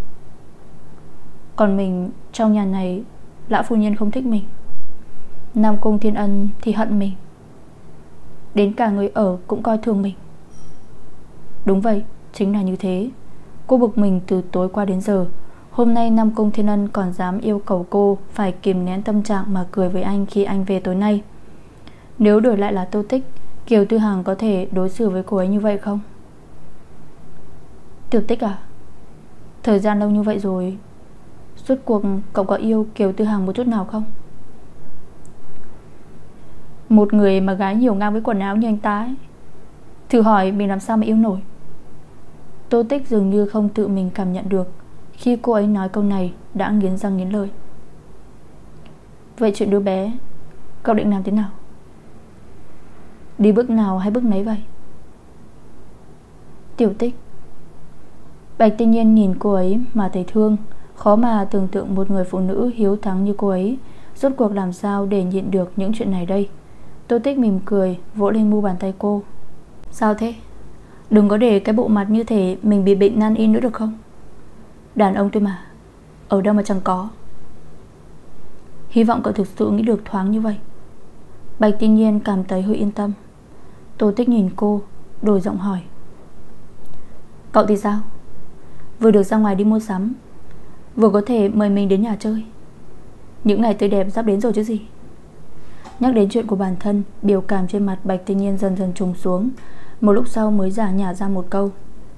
Còn mình, trong nhà này, Lã phu nhân không thích mình, Nam Cung Thiên Ân thì hận mình, đến cả người ở cũng coi thường mình. Đúng vậy, chính là như thế. Cô bực mình từ tối qua đến giờ. Hôm nay Nam Cung Thiên Ân còn dám yêu cầu cô phải kìm nén tâm trạng mà cười với anh khi anh về tối nay. Nếu đổi lại là Tô Tích, Kiều Tư Hằng có thể đối xử với cô ấy như vậy không? Tiểu Tích à, thời gian lâu như vậy rồi, suốt cuộc cậu có yêu Kiều Tư Hằng một chút nào không? Một người mà gái nhiều ngang với quần áo như anh ta ấy, thử hỏi mình làm sao mà yêu nổi. Tô Tích dường như không tự mình cảm nhận được, khi cô ấy nói câu này đã nghiến răng nghiến lợi. Vậy chuyện đứa bé, cậu định làm thế nào? Đi bước nào hay bước nấy vậy? Tiểu Tích. Bạch Tinh Nhiên nhìn cô ấy mà thấy thương. Khó mà tưởng tượng một người phụ nữ hiếu thắng như cô ấy rốt cuộc làm sao để nhịn được những chuyện này đây. Tô Tích mỉm cười vỗ lên mu bàn tay cô. Sao thế? Đừng có để cái bộ mặt như thể mình bị bệnh nan y nữa được không? Đàn ông thôi mà, ở đâu mà chẳng có. Hy vọng cậu thực sự nghĩ được thoáng như vậy. Bạch Tiên Nhiên cảm thấy hơi yên tâm. Tô Tích nhìn cô, đổi giọng hỏi. Cậu thì sao? Vừa được ra ngoài đi mua sắm, vừa có thể mời mình đến nhà chơi. Những ngày tươi đẹp sắp đến rồi chứ gì. Nhắc đến chuyện của bản thân, biểu cảm trên mặt Bạch Tiên Nhiên dần dần trùng xuống. Một lúc sau mới giả nhả ra một câu.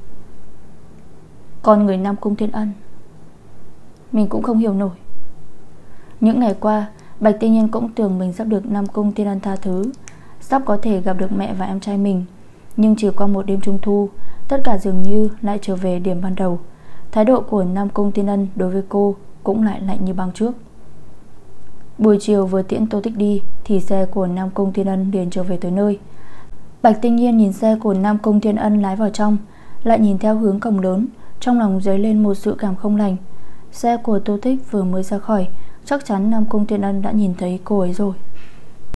Con người Nam Cung Thiên Ân, mình cũng không hiểu nổi. Những ngày qua, Bạch Tiên Nhiên cũng tưởng mình sắp được Nam Cung Thiên Ân tha thứ, sắp có thể gặp được mẹ và em trai mình. Nhưng chỉ qua một đêm trung thu, tất cả dường như lại trở về điểm ban đầu. Thái độ của Nam Cung Thiên Ân đối với cô cũng lại lạnh như băng trước. Buổi chiều vừa tiễn Tô Tích đi thì xe của Nam Cung Thiên Ân liền trở về tới nơi. Bạch Tinh Nhiên nhìn xe của Nam Cung Thiên Ân lái vào trong, lại nhìn theo hướng cổng lớn, trong lòng dấy lên một sự cảm không lành. Xe của Tô Tích vừa mới ra khỏi, chắc chắn Nam Cung Thiên Ân đã nhìn thấy cô ấy rồi.